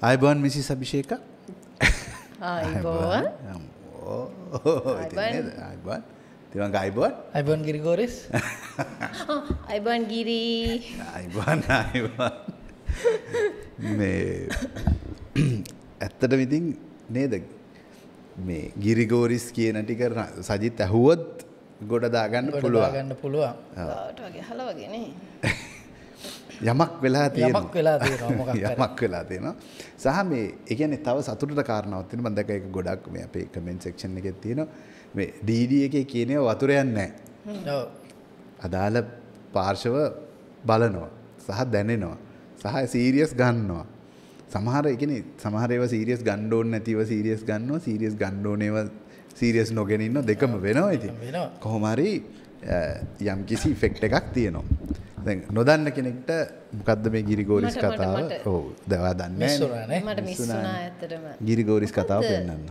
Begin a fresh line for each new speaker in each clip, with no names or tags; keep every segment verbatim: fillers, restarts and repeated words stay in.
ආයුබෝවන් මිසිස් අභිෂේක.
ආයුබෝවන්.
ඕ ආයුබෝවන්. තියවංග ආයුබෝවන්.
ආයුබෝවන් ගිරිගෝරිස්.
ආයුබෝවන් ගිරි.
ආයුබෝවන් ආයුබෝවන්. මේ ඇත්තටම ඉතින් නේද මේ ගිරිගෝරිස් කියන ටික සජිත් ඇහුවොත් ගොඩ දාගන්න පුළුවන්.
ගොඩ දාගන්න පුළුවන්.
කාට වගේ අහලා වගේ නේ.
යමක් වෙලා තියෙනවා.
යමක් වෙලා තියෙනවා මොකක් හරි.
යමක් වෙලා තියෙනවා. සහ මේ ඒ කියන්නේ තව සතුටට කාරණාවක් තියෙනවා. මම දැක්ක ඒක ගොඩක් මේ අපේ කමෙන්ට් සෙක්ෂන් එකේ තියෙනවා. මේ ඩී ඩී එකේ කියනවා වතුර යන්නේ නැහැ.
ඔව්.
අදාළ පාර්ශව බලනවා සහ දැනෙනවා සහ සීරියස් ගන්නවා. සමහර ඒ කියන්නේ සමහර ඒවා සීරියස් ගන්න ඕනේ නැතිව සීරියස් ගන්නවා. සීරියස් ගන්න ඕනේවා සීරියස් නොගෙන ඉන්න දෙකම වෙනවා ඉතින්. කොහොම හරි යම් කිසි ඉෆෙක්ට් එකක් තියෙනවා. දැන් නොදන්න කෙනෙක්ට මොකද්ද මේ ගිරිගෝරිස් කතාව? ඔව් දවා දන්නේ
නැහැ.
මට මිස් වුණා ඇත්තටම.
ගිරිගෝරිස් කතාව පෙන්නන්න.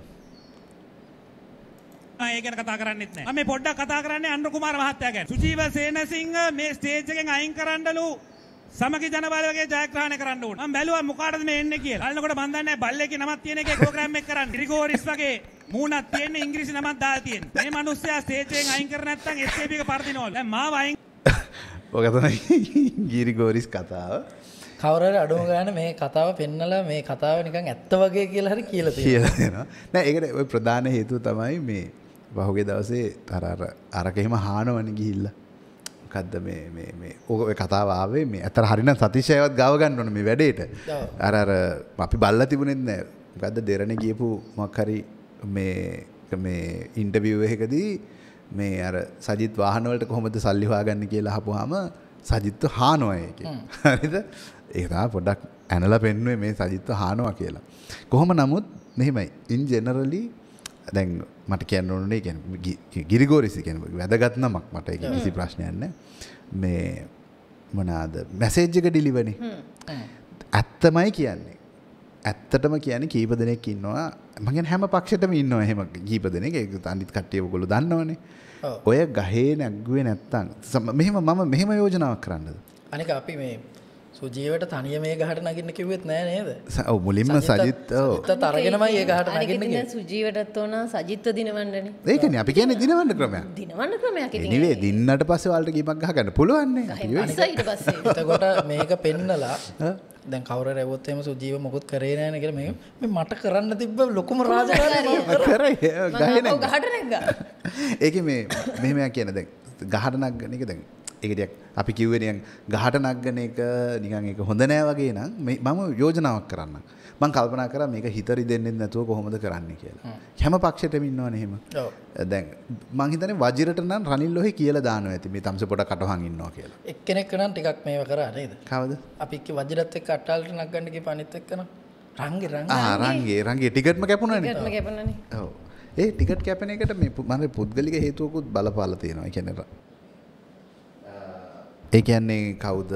ආ ඒ ගැන කතා කරන්නෙත් නැහැ. මම මේ පොඩ්ඩක් කතා කරන්නේ අනුර කුමාර මහත්තයා ගැන. සුජීව සේනසිංහ මේ ස්ටේජ් එකෙන් අයින් කරන්නලු සමගි ජනබලවේගයේ ජයග්‍රහණය කරන්න ඕන. මම බැලුවා මොකටද මේ එන්නේ කියලා. බලනකොට මම දන්නේ නැහැ බල්ලේගේ නමක් තියෙන එකේ ප්‍රෝග්‍රෑම් එක කරන්න. ග්‍රිගෝරිස් වගේ මූණක් තියෙන ඉංග්‍රීසි නමක් දාලා තියෙන. මේ මිනිස්සයා ස්ටේජ් එකෙන් අයින් කර නැත්නම් එස් ඒ බී එක පරදිනවලු. දැන් මාව අයින්
ඔක තමයි ගිරිගෝරිස් කතාව.
කවුරු හරි අඩුම ගන්න මේ කතාව පෙන්නලා මේ කතාව නිකන් ඇත්ත වගේ කියලා හරි කියලා
තියෙනවා. කියලා දෙනවා. නෑ ඒකට ඔය ප්‍රධාන හේතුව තමයි මේ පහුගිය දවසේ අර අර අරක එහෙම හානවනේ ගිහිල්ලා. මොකද්ද මේ මේ මේ ඔය කතාව ආවේ මේ අතර හරිනම් සතිශයවත් ගාව ගන්න ඕනේ මේ වැඩේට. අර අර අපි බල්ලා තිබුණෙත් නෑ. මොකද්ද දෙරණ ගියපු මොකක් හරි මේ මේ ඉන්ටර්විව් එකකදී මේ අර සජිත් වාහන වලට කොහොමද සල්ලි හොයාගන්නේ කියලා අහපුවාම සජිත්ව හානවා ඒකේ. හරිද? ඒක තමයි පොඩ්ඩක් ඇනලා පෙන්නුවේ මේ සජිත්ව හානවා කියලා. කොහොම නමුත් මෙහෙමයි. ඉන් ජෙනරලි දැන් මට කියන්න ඕනේ කියන්නේ ගිරිගෝරිස් කියන්නේ වැදගත් නමක් මට ඒක කිසි ප්‍රශ්නයක් නැහැ. මේ මොනවාද මැසේජ් එක ඩිලිවරි. ඇත්තමයි කියන්නේ. ඇත්තටම කියන්නේ කීප දෙනෙක් ඉන්නවා. මම කියන්නේ හැම පක්ෂෙටම ඉන්නවා එහෙම කීප දෙනෙක්. ඒක අනිත් කට්ටිය ඔයගොල්ලෝ දන්නවනේ. ඔය ගහේ නැග්ගුවේ නැත්තම් මෙහෙම මම මෙහෙම යෝජනාවක් කරන්නද?
අනික අපි මේ සුජීවට තනිය මේ ගහට නගින්න කිව්වෙත් නෑ නේද?
ඔව් මුලින්ම සජිත් ඔව්.
සජිත්ත් අරගෙනමයි ඒ ගහට නගින්න
කිව්වේ. සුජීවටත් ඕන සජිත්ව දිනවන්නනේ.
ඒකනේ අපි කියන්නේ දිනවන්න ක්‍රමයක්.
දිනවන්න ක්‍රමයක් ඉතින්.
නෙවෙයි දින්නට පස්සේ වලට ගීමක් ගහ ගන්න පුළුවන් නේ.
ඊට පස්සේ.
එතකොට මේක පෙන්නලා දැන් කවුරු රැවුවොත් එහෙම සුජීව මොකුත් කරේ නැහැ නේ කියලා මේ මේ මට කරන්න තිබ්බ ලොකුම රාජකාරිය මම
කරේ ගහේ
නෑ. ගහට නැග්ගා.
ඒකේ මේ මෙහෙම කියන දැන් ගහට නග්ගන එක දැන් ඒක ටිකක් අපි කිව්වේ නිකන් ගහට නග්ගන එක නිකන් ඒක හොඳ නෑ වගේ නම් මම යෝජනාවක් කරන්නම්. මම කල්පනා කරා මේක හිතරි දෙන්නේ නැතුව කොහොමද කරන්නේ කියලා. හැම පක්ෂෙටම ඉන්නවනේ එහෙම. ඔව්. දැන් මං හිතන්නේ වජිරට නම් රනිල් ලොහි කියලා දානවා ඇති මේ තමසේ පොඩ කටවහන් ඉන්නවා කියලා.
එක්කෙනෙක් නම් ටිකක් මේව කරා නේද?
කවුද?
අපි එක්ක වජිරත් එක්ක අට්ටාලට නගන්න ගිහ පනිත් එක්ක නම් රංගේ රංගේ.
ආ රංගේ රංගේ ටිකට්ම කැපුණානේ.
ටිකට්ම කැපුණානේ.
ඔව්. ඒ ටිකට් කැපෙන එකට මේ මම පුද්ගලික හේතුවකුත් බලපාලා තියෙනවා. ඒ කියන්නේ ඒ කියන්නේ කවුද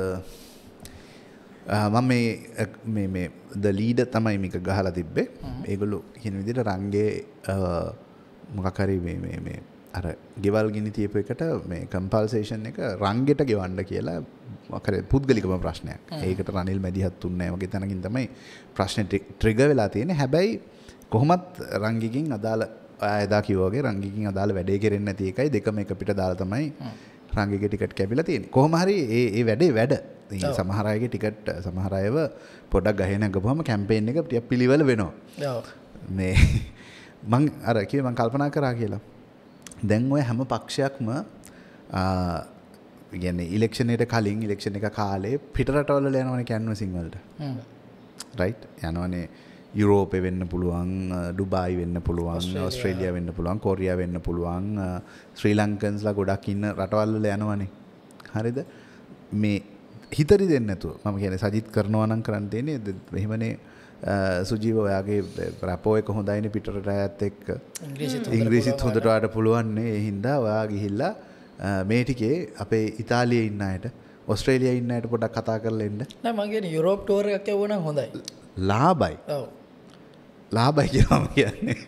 මම මේ මේ මේ ද ලීඩර් තමයි මේක ගහලා තිබ්බේ. ඒගොල්ලෝ කියන විදිහට රංගේ මොකක් හරි මේ මේ මේ අර ගෙවල් ගිනි තියපු එකට මේ කම්පල්සේෂන් එක රංගෙට ගෙවන්න කියලා මොකක් හරි පුද්ගලිකම ප්‍රශ්නයක්. ඒකට රනිල් මැදිහත් තුන්නේ නැහැ වගේ තැනකින් තමයි ප්‍රශ්නේ ට්‍රිගර් වෙලා තියෙන්නේ. හැබැයි කොහොමත් රංගිකින් අදාළ ආයදා කිව්වා වගේ රංගිකින් අදාළ වැඩේ කෙරෙන්නේ නැති එකයි දෙකම එක පිට දාලා තමයි රංගිගේ ටිකට් කැපිලා තියෙන්නේ. කොහොම හරි ඒ ඒ වැඩේ වැඩ. ඉතින් සමහර අයගේ ටිකට් සමහර අයව පොඩක් ගහේ නැගපුවම කැම්පේන් එක ටිකක් පිළිවෙල වෙනවා. ඔව්. මේ මං අර කිව්වේ මං කල්පනා කරා කියලා. දැන් ඔය හැම පක්ෂයක්ම ආ කියන්නේ ඉලෙක්ෂන් එකට කලින් ඉලෙක්ෂන් එක කාලේ පිට රටවල යනවනේ කැන්වසින් වලට. හ්ම්. රයිට් යනවනේ යුරෝපේ වෙන්න පුළුවන්, ඩුබායි වෙන්න පුළුවන්, ඕස්ට්‍රේලියා වෙන්න පුළුවන්, කොරියා වෙන්න පුළුවන්, ශ්‍රී ලංකන්ස්ලා ගොඩක් ඉන්න රටවල් වල යනවනේ. හරිද? මේ හිතරි දෙන්නේ නැතුව මම කියන්නේ සජිත් කරනවා නම් කරන්න තියෙන්නේ එහෙමනේ සුජීව ඔයාගේ රැපෝ එක හොඳයිනේ පිටරට අයත් එක්ක ඉංග්‍රීසිත් හොඳට වඩා පුළුවන් නේ. ඒ හින්දා ඔයා ගිහිල්ලා මේ ටිකේ අපේ ඉතාලියේ ඉන්න අයට ඕස්ට්‍රේලියාවේ ඉන්න අයට පොඩ්ඩක් කතා කරලා එන්න.
නෑ මම කියන්නේ යුරෝප් ටුවර් එකක් යවුවා නම් හොඳයි.
ලාභයි. ඔව්. ලාභයි කියලා මම කියන්නේ.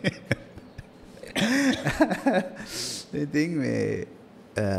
ඉතින් මේ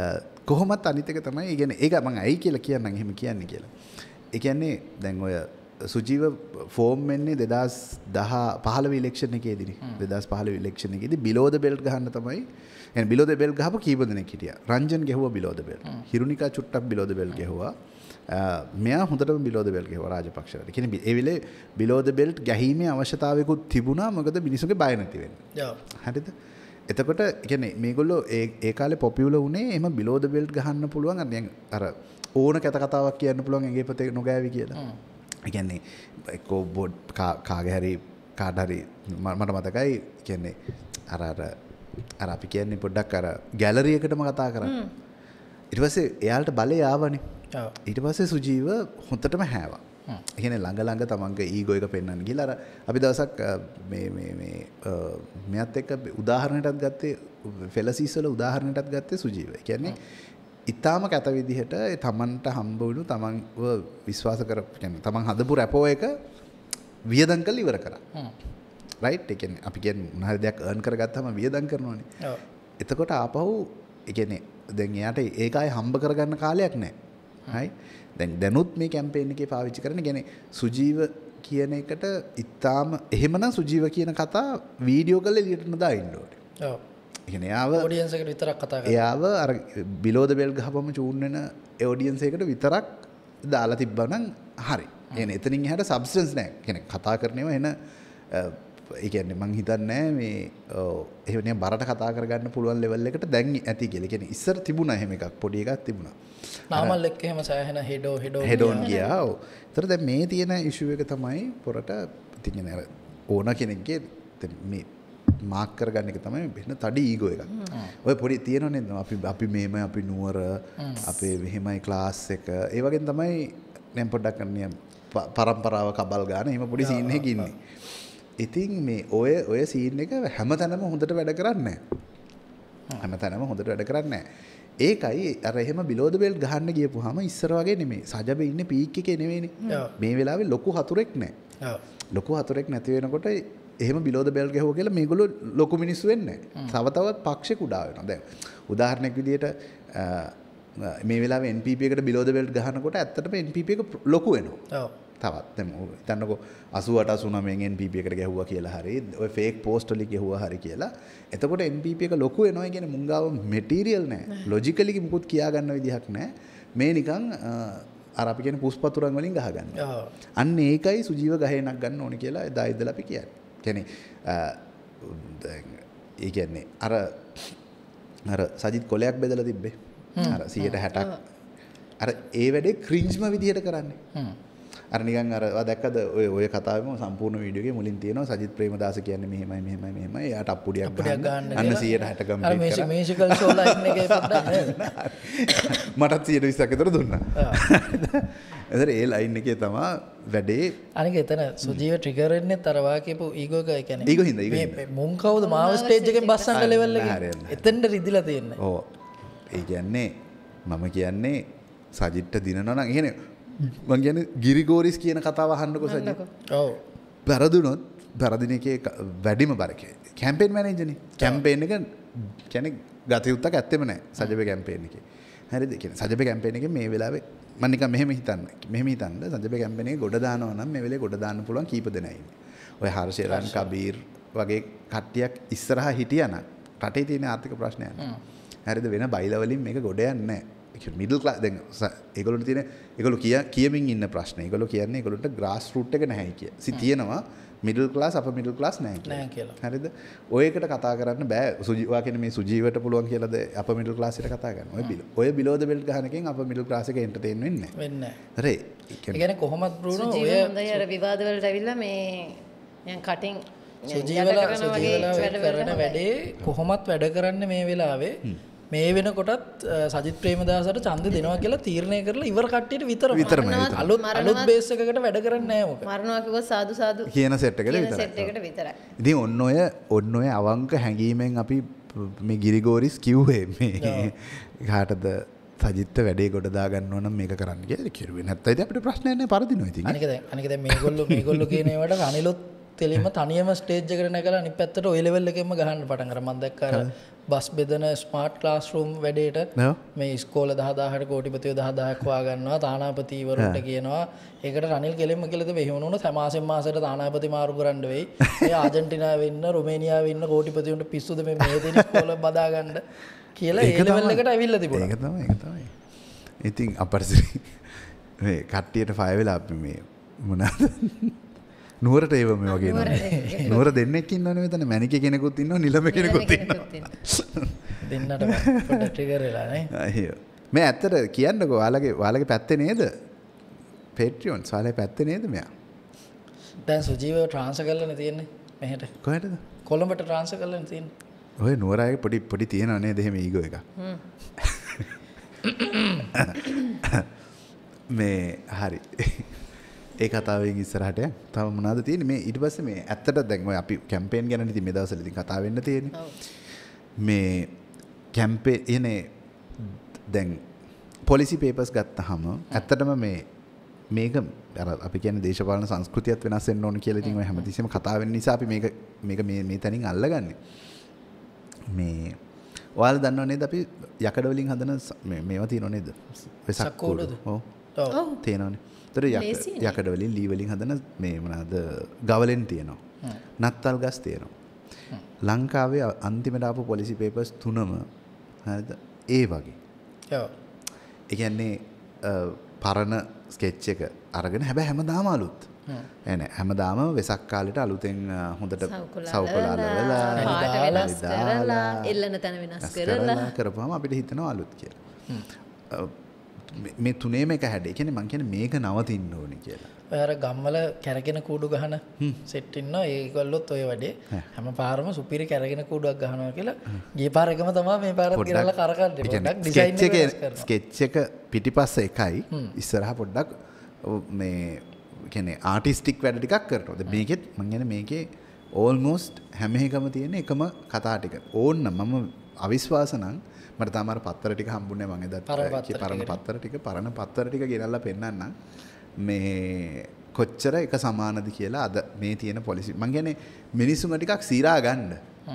කොහොමත් අනිත් එක තමයි. ඒ කියන්නේ ඒක මම ඇයි කියලා කියන්නම් එහෙම කියන්නේ කියලා. ඒ කියන්නේ දැන් ඔය සුජීව ෆෝම් වෙන්නේ දෙදස් දහ පහළව ඉලෙක්ෂන් එකේදී. දෙදස් පහළව ඉලෙක්ෂන් එකේදී below the belt ගහන්න තමයි. يعني below the belt ගහපු කීප දෙනෙක් හිටියා. රංජන් ගැහුවා below the belt. හිරුනිකා චුට්ටක් below the belt ගැහුවා. මෙයා හොඳටම below the belt ගැහුවා රාජපක්ෂවට. කියන්නේ ඒ වෙලේ below the belt ගැහීමේ අවශ්‍යතාවයකුත් තිබුණා. මොකද මිනිස්සුගේ බය නැති වෙන්න. හරිද? එතකොට කියන්නේ මේගොල්ලෝ ඒ ඒ කාලේ පොපියුලර් වුණේ එහෙම below the belt ගහන්න පුළුවන් අර ඕන කැත කතාවක් කියන්න පුළුවන් ඇඟේ පතේ නොගෑවි කියලා. ඒ කියන්නේ එක්කෝ බෝඩ් කාගේ හරි කාට හරි මට මතකයි කියන්නේ අර අර අර අපි කියන්නේ පොඩ්ඩක් අර ගැලරි එකටම කතා කරා. ඊට පස්සේ එයාලට බලය ආවනේ. ඊට පස්සේ සුජීව හොඳටම හැවා. ඒ කියන්නේ ළඟ ළඟ තමන්ගේ ඊගෝ එක පෙන්වන්න ගිහලා අර අපි දවසක් මේ මේ මේ මෙයත් එක්ක උදාහරණයටත් ගත්තේ ෆෙලසිස් වල උදාහරණයටත් ගත්තේ සුජීව. ඒ කියන්නේ ඉතාම කැත විදිහට තමන්ට හම්බ වුණු තමන්ව විශ්වාස කර කියන්නේ තමන් හදපු රැපෝ එක වියදම් කරලා ඉවර කරා. රයිට්? ඒ කියන්නේ අපි කියන්නේ මොන හරි දෙයක් earn කරගත්තාම වියදම් කරනවානේ. ඔව්. එතකොට ආපහු ඒ කියන්නේ දැන් එයාට ඒක ආයේ හම්බ කරගන්න කාලයක් නැහැ. හරි? දැන් දැනුත් මේ කැම්පේන් එකේ පාවිච්චි කරන්නේ කියන්නේ සුජීව කියන එකට ඉතාම එහෙමනම් සුජීව කියන කතා වීඩියෝ කරලා එළියට නදා ඉන්න ඕනේ. ඔව්. කියන්නේ යාව
ඔඩියන්ස් එකට විතරක් කතා කරනවා.
යාව අර below the belt ගහපම චූන් වෙන ඔඩියන්ස් එකට විතරක් දාලා තිබ්බනම් හරි. يعني එතනින් එහාට සබ්ස්ටන්ස් නැහැ. කියන්නේ කතා කරනේම එන ඒ කියන්නේ මං හිතන්නේ මේ එහෙම නේ බරට කතා කරගන්න පුළුවන් ලෙවල් එකට දැන් ඇති කියලා. කියන්නේ ඉස්සර තිබුණා එහෙම එකක් පොඩි එකක් තිබුණා.
නාමල් එක්ක එහෙම සෑහෙන හෙඩෝ හෙඩෝ
හෙඩෝන් ගියා. ඔව්. ඒතර දැන් මේ තියෙන ඉෂුව එක තමයි පොරට ඉතින් අර ඕන කෙනෙක්ගේ මේ මාක් කරගන්න එක තමයි වෙන තඩි ඊගෝ එකක්. ඔය පොඩි තියෙනවනේ අපි අපි මේම අපි නුවර අපේ මෙහෙමයි ක්ලාස් එක. ඒ වගේ තමයි දැන් පොඩ්ඩක් අන්නේ පරම්පරාව කබල් ගන්න එහෙම පොඩි සීන් එකක ඉන්නේ. ඉතින් මේ ඔය ඔය සීන් එක හැමතැනම හොඳට වැඩ කරන්නේ නැහැ. හැමතැනම හොඳට වැඩ කරන්නේ නැහැ. ඒකයි අර එහෙම below the belt ගහන්න ගියපුවාම ඉස්සර වගේ නෙමෙයි. සජබේ ඉන්නේ පීක් එකේ නෙවෙයිනේ. මේ වෙලාවේ ලොකු හතුරෙක් නැහැ. ලොකු හතුරෙක් නැති වෙනකොට එහෙම below the belt ගහුවා කියලා මේගොල්ලෝ ලොකු මිනිස්සු වෙන්නේ නැහැ. තව තවත් පක්ෂේ කුඩා වෙනවා. දැන් උදාහරණයක් විදිහට මේ වෙලාවේ N P P එකට below the belt ගහනකොට ඇත්තටම N P P එක ලොකු වෙනවා. ඔව්. තවත් දැන් හිතන්නකෝ අසූ අට අසූ නවයෙන් N P P එකට ගැහුවා කියලා හරි ඔය ෆේක් පෝස්ට් වලින් ගැහුවා හරි කියලා. එතකොට N P P එක ලොකු වෙනවා. ඒ කියන්නේ මුංගාව මෙටීරියල් නැහැ. ලොජිකලි මුකුත් කියා ගන්න විදිහක් නැහැ. මේ නිකන් අර අපි කියන්නේ පුස්පතුරන් වලින් ගහ ගන්නවා. අන්න ඒකයි සුජීව ගහේනක් ගන්න ඕනේ කියලා එදා ඉඳලා අපි කියන්නේ. කියන්නේ ඒ කියන්නේ අර අර සජිත් කොලයක් බෙදලා තිබ්බේ. අර සියයට හැටක් අර ඒ වැඩේ ක්‍රින්ජ්ම විදිහට කරන්නේ. අර නිකන් අර දැක්කද ඔය ඔය කතාවෙම සම්පූර්ණ වීඩියෝ එකේ මුලින් තියෙනවා සජිත් ප්‍රේමදාස කියන්නේ මෙහෙමයි මෙහෙමයි මෙහෙමයි එයාට අප්පුඩියක් ගන්න අන්න සියයට හැට ගම්
අර මේ මේෂිකල් ෂෝ ලයින් එකේ පොඩ්ඩක් නේද
මටත් සියයට විස්සක් විතර දුන්නා. එතන ඒ ලයින් එකේ තමයි වැඩේ. අනික
එතන සුජීව ට්‍රිගර් වෙන්නේ අර වාකේපු ඊගෝ එක කියන්නේ
ඊගෝ හින්දා ඊගෝ හින්දා
මුන් කවුද මාව ස්ටේජ් එකෙන් බස්සන්න ලෙවල් එකේ එතෙන්ට රිදිලා තියෙන්නේ.
ඔව් ඒ කියන්නේ මම කියන්නේ සජිත්ට දිනනවා නම් එහෙනේ මං කියන්නේ ගිරිගෝරිස් කියන කතාව අහන්නකො සජිත්.
ඔව්.
පෙරදුනොත් පෙරදින එකේ වැඩිම බරක කැම්පේන් මැනේජර්නේ. කැම්පේන් එක කියන්නේ ගතියුත්තක් ඇත්තෙම නැහැ සජබේ කැම්පේන් එකේ. හරිද? කියන්නේ සජබේ කැම්පේන් එකේ මේ වෙලාවේ මම නිකන් මෙහෙම හිතන්න. මෙහෙම හිතන්න සජබේ කැම්පේන් එකේ ගොඩ දානවා නම් මේ වෙලේ ගොඩ දාන්න පුළුවන් කීප දෙනා ඉන්නේ. ඔය හර්ෂේරන් කබීර් වගේ කට්ටියක් ඉස්සරහා හිටියා නම් රටේ තියෙන ආර්ථික ප්‍රශ්නයක්. හරිද? වෙන බයිලා වලින් මේක ගොඩ යන්නේ නැහැ. මිඩල් ක්ලාස් දැන් ඒගොල්ලන්ට තියෙන ඒගොල්ලෝ කිය කියමින් ඉන්න ප්‍රශ්න. ඒගොල්ලෝ කියන්නේ ඒගොල්ලන්ට ග්‍රාස් රූට් එක නැහැ කිය. ඉතින් තියෙනවා middle class upper middle class නැහැ කියලා. හරිද? ඔය එකට කතා කරන්න බෑ. සුජීවා කියන්නේ මේ සුජීවට පුළුවන් කියලාද අප මිඩල් ක්ලාස් එකට කතා කරනවා. ඔය බිල. ඔය below the belt ගහන එකෙන් අප මිඩල් ක්ලාස් එක එන්ටර්ටේන් වෙන්නේ නැහැ.
වෙන්නේ නැහැ.
හරි.
ඒ කියන්නේ කොහොමත් බ්‍රූනෝ ඔය
සුජීව හොඳයි අර විවාද වලට ඇවිල්ලා මේ නිකන් කටින්
සුජීවලා සුජීවලා කරන වැඩේ කොහොමත් වැඩ කරන්න මේ වෙලාවේ මේ වෙනකොටත් සජිත් ප්‍රේමදාසට ඡන්ද දෙනවා කියලා තීරණය කරලා ඉවර කට්ටියට විතරම
විතරමයි
අලුත් අලුත් බේස් එකකට වැඩ කරන්නේ නැහැ මොකද
මරනවා කිව්ව සාදු සාදු
කියන සෙට් එකට
විතරයි සෙට් එකට විතරයි.
ඉතින් ඔන්න ඔය ඔන්න ඔය අවංක හැඟීමෙන් අපි මේ ගිරිගෝරිස් කිව්වේ මේ කාටද සජිත්ට වැඩේ ගොඩ දා ගන්නවා නම් මේක කරන්න කියලා කිව්වේ නැත්නම් ඉතින් අපිට ප්‍රශ්නයක් නැහැ පරදිනවා ඉතින්.
අනික දැන් අනික දැන් මේගොල්ලෝ මේගොල්ලෝ කියන ඒවාට අනිලොත් එළියම තනියම ස්ටේජ් එකට නැගලා අනිත් පැත්තට ඔය ලෙවල් එකෙන්ම ගහන්න පටන් ගත්තා. මම දැක්කා අර බස් බෙදන ස්මාර්ට් ක්ලාස්රූම් වැඩේට මේ ඉස්කෝල දහ දහසට කෝටිපතියෝ දහ දහයක් වා ගන්නවා තානාපතිවරුන්ට කියනවා. ඒකට රනිල් කෙලින්ම කියලා තිබේ එහෙම වුණොත් මාසෙන් මාසෙට තානාපති මාරු කරන්න වෙයි. මේ ආජන්ටිනාවේ ඉන්න රුමේනියාවේ ඉන්න කෝටිපතියන්ට පිස්සුද මේ මේ දෙන ඉස්කෝල බදා ගන්න කියලා ඒ ලෙවල් එකට ඇවිල්ලා තිබුණා.
ඒක තමයි ඒක තමයි. ඉතින් අපරිසරි මේ කට්ටියට ෆයර් වෙලා අපි මේ මොනවාද නුවරට ඒව මේ වගේ නෝ නුවර දෙන්නෙක් ඉන්නවනේ මෙතන මැනික කෙනෙකුත් ඉන්නවා නිලම කෙනෙකුත් ඉන්නවා
දෙන්නට පොඩ්ඩක් ට්‍රිගර් වෙලා නේ
අයියෝ මේ ඇත්තට කියන්නකෝ ඔයාලගේ ඔයාලගේ පැත්තේ නේද Patreon ඔයාලගේ පැත්තේ නේද මෙයා
දැන් සුජීව ට්‍රාන්ස්ෆර් කරලානේ තියෙන්නේ මෙහෙට
කොහෙටද
කොළඹට ට්‍රාන්ස්ෆර් කරලානේ තියෙන්නේ
ඔය නුවර අය පොඩි පොඩි තියෙනව නේද එහෙම ඊගෝ එකක් මේ හරි ඒ කතාවෙන් ඉස්සරහට තව මොනවද තියෙන්නේ මේ ඊට පස්සේ මේ ඇත්තට දැන් ඔය අපි කැම්පේන් ගැන ඉතින් මේ දවස්වල ඉතින් කතා වෙන්න තියෙන්නේ මේ කැම්පේන් එනේ දැන් පොලිසි පේපර්ස් ගත්තාම ඇත්තටම මේ මේක අර අපි කියන්නේ දේශපාලන සංස්කෘතියත් වෙනස් වෙන්න ඕන කියලා ඉතින් ඔය හැමතිස්සෙම කතා වෙන්න නිසා අපි මේක මේක මේ මේ තැනින් අල්ලගන්නේ මේ ඔයාලා දන්නව නේද අපි යකඩ වලින් හදන මේ මේවා තියෙනව නේද වෙසක් කූඩු ඔව් ඔව් තියෙනවනේ තොර යකඩ වලින් ලී වලින් හදන මේ මොනවාද ගවලෙන් තියෙනවා නත්තල් ගස් තියෙනවා ලංකාවේ අන්තිමට ආපු පොලිසි පේපර්ස් තුනම හරිද ඒ වගේ ඔව් ඒ කියන්නේ පරණ ස්කෙච් එක අරගෙන හැබැයි හැමදාම අලුත් එනේ හැමදාම වෙසක් කාලේට අලුතෙන් හොඳට සවුකොලා අලවලා
පාට වෙනස් කරලා එල්ලන තැන වෙනස් කරලා
කරපුවාම අපිට හිතෙනවා අලුත් කියලා මේ තුනේම එක හැඩේ. කියන්නේ මං කියන්නේ මේක නවතින්න ඕනේ කියලා.
ඔය අර ගම්වල කැරගෙන කූඩු ගහන සෙට් ඉන්නවා. ඒගොල්ලොත් ඔය වැඩේ හැම පාරම සුපිරි කැරගෙන කූඩුවක් ගහනවා කියලා. ගිය පාර එකම තමයි මේ පාරත් ගිරලා කරකන්නේ. පොඩ්ඩක් ඩිසයින් එක වෙනස් කරනවා.
ස්කෙච් එක පිටිපස්ස එකයි ඉස්සරහා පොඩ්ඩක් මේ කියන්නේ ආටිස්ටික් වැඩ ටිකක් කරනවා. දැන් මේකෙත් මං කියන්නේ මේකේ ඕල්මෝස්ට් හැම එකම තියෙන එකම කතා ටික. ඕන්න මම අවිශ්වාස නම් මට තාම අර පත්තර ටික හම්බුනේ මම එදත් පරණ පත්තර ටික පරණ පත්තර ටික ගෙනල්ලා පෙන්නන්නම් මේ කොච්චර එක සමානද කියලා අද මේ තියෙන පොලිසි මං කියන්නේ මිනිස්සුම ටිකක් සිරා ගන්න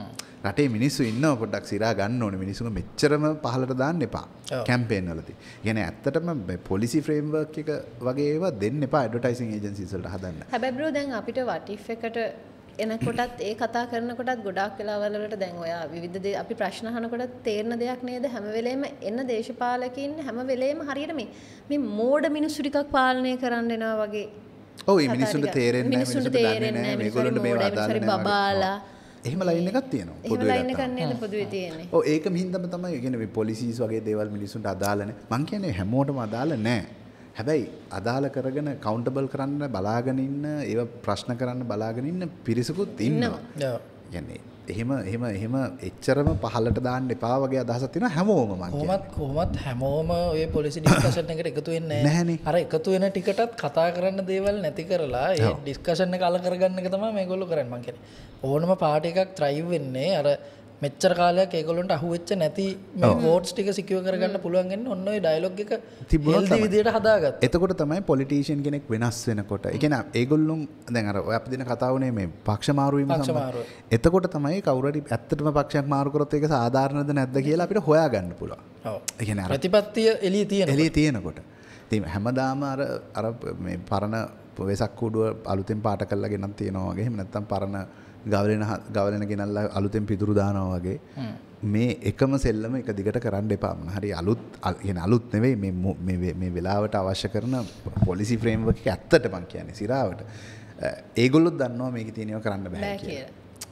රටේ මිනිස්සු ඉන්නව පොඩ්ඩක් සිරා ගන්න ඕනේ මිනිස්සුම මෙච්චරම පහලට දාන්න එපා කැම්පේන් වලදී. කියන්නේ ඇත්තටම පොලිසි ෆ්‍රේම්වර්ක් එක වගේ ඒවා දෙන්න එපා ඇඩ්වර්ටයිසිං ඒජන්සිස් වලට හදන්න.
හැබැයි බ්‍රෝ දැන් අපිට what if එකට එනකොටත් ඒ කතා කරනකොටත් ගොඩාක් වෙලාවල් වලට දැන් ඔයා විවිධ දේ අපි ප්‍රශ්න අහනකොටත් තේරෙන දෙයක් නේද හැම වෙලේම එන දේශපාලකින් හැම වෙලේම හරියට මේ මේ මෝඩ මිනිස්සු ටිකක් පාලනය කරන්න එනවා වගේ.
ඔව් මේ මිනිස්සුන්ට තේරෙන්නේ නැහැ මිනිස්සුන්ට දන්නේ නැහැ මේගොල්ලන්ට මේව අදාළ නැහැ
බබාලා.
එහෙම ලයින් එකක් තියෙනවා
පොදුවේ. එහෙම ලයින් එකක් නේද පොදුවේ තියෙන්නේ.
ඔව් ඒක මිහින්දම තමයි කියන්නේ මේ පොලිසිස් වගේ දේවල් මිනිස්සුන්ට අදාළ නැහැ. මං කියන්නේ හැමෝටම අදාළ නැහැ. හැබැයි අදාළ කරගෙන කවුන්ටබල් කරන්න බලාගෙන ඉන්න ඒව ප්‍රශ්න කරන්න බලාගෙන ඉන්න පිරිසකුත් ඉන්නවා. කියන්නේ එහෙම එහෙම එහෙම එච්චරම පහලට දාන්න එපා වගේ අදහසක් තියෙනවා හැමෝම මං කියන්නේ.
කොහොමත් කොහොමත් හැමෝම ඔය පොලිසි ඩිස්කෂන් එකට එකතු වෙන්නේ නැහැ. අර එකතු වෙන ටිකටත් කතා කරන්න දේවල් නැති කරලා ඒ ඩිස්කෂන් එක අල කරගන්න එක තමයි මේගොල්ලෝ කරන්නේ මං කියන්නේ. ඕනම පාටි එකක් ත්‍රයිව් වෙන්නේ අර මෙච්චර කාලයක් ඒගොල්ලන්ට අහුවෙච්ච නැති මේ වෝට්ස් ටික සිකියුර් කරගන්න පුළුවන් වෙන්නේ ඔන්න ඔය ඩයලොග් එක හෙල්දි විදියට හදාගත්තා.
එතකොට තමයි පොලිටිෂියන් කෙනෙක් වෙනස් වෙනකොට. ඒ කියන්නේ ඒගොල්ලොන් දැන් අර ඔය අපි දෙන කතාවනේ මේ පක්ෂ මාරු වීම සම්බන්ධ. එතකොට තමයි කවුරු හරි ඇත්තටම පක්ෂයක් මාරු කරොත් ඒක සාධාරණද නැද්ද කියලා අපිට හොයාගන්න පුළුවන්.
ඔව්. ඒ කියන්නේ ප්‍රතිපත්තිය එළිය තියෙනකොට.
එළිය තියෙනකොට. ඉතින් හැමදාම අර අර මේ පරණ වෙසක් කූඩුව අලුතෙන් පාට කරලා ගෙනත් තියෙනවා වගේ. එහෙම නැත්නම් පරණ ගවලෙන ගවලෙන ගෙනල්ලා අලුතෙන් පිදුරු දානවා වගේ මේ එකම සෙල්ලම එක දිගට කරන්න එපා. මොන හරි අලුත් කියන්නේ අලුත් නෙවෙයි මේ මේ මේ වෙලාවට අවශ්‍ය කරන පොලිසි ෆ්‍රේම්වර්ක් එක ඇත්තට මං කියන්නේ සිරාවට. ඒගොල්ලොත් දන්නවා මේකේ තියෙනව කරන්න බෑ කියලා.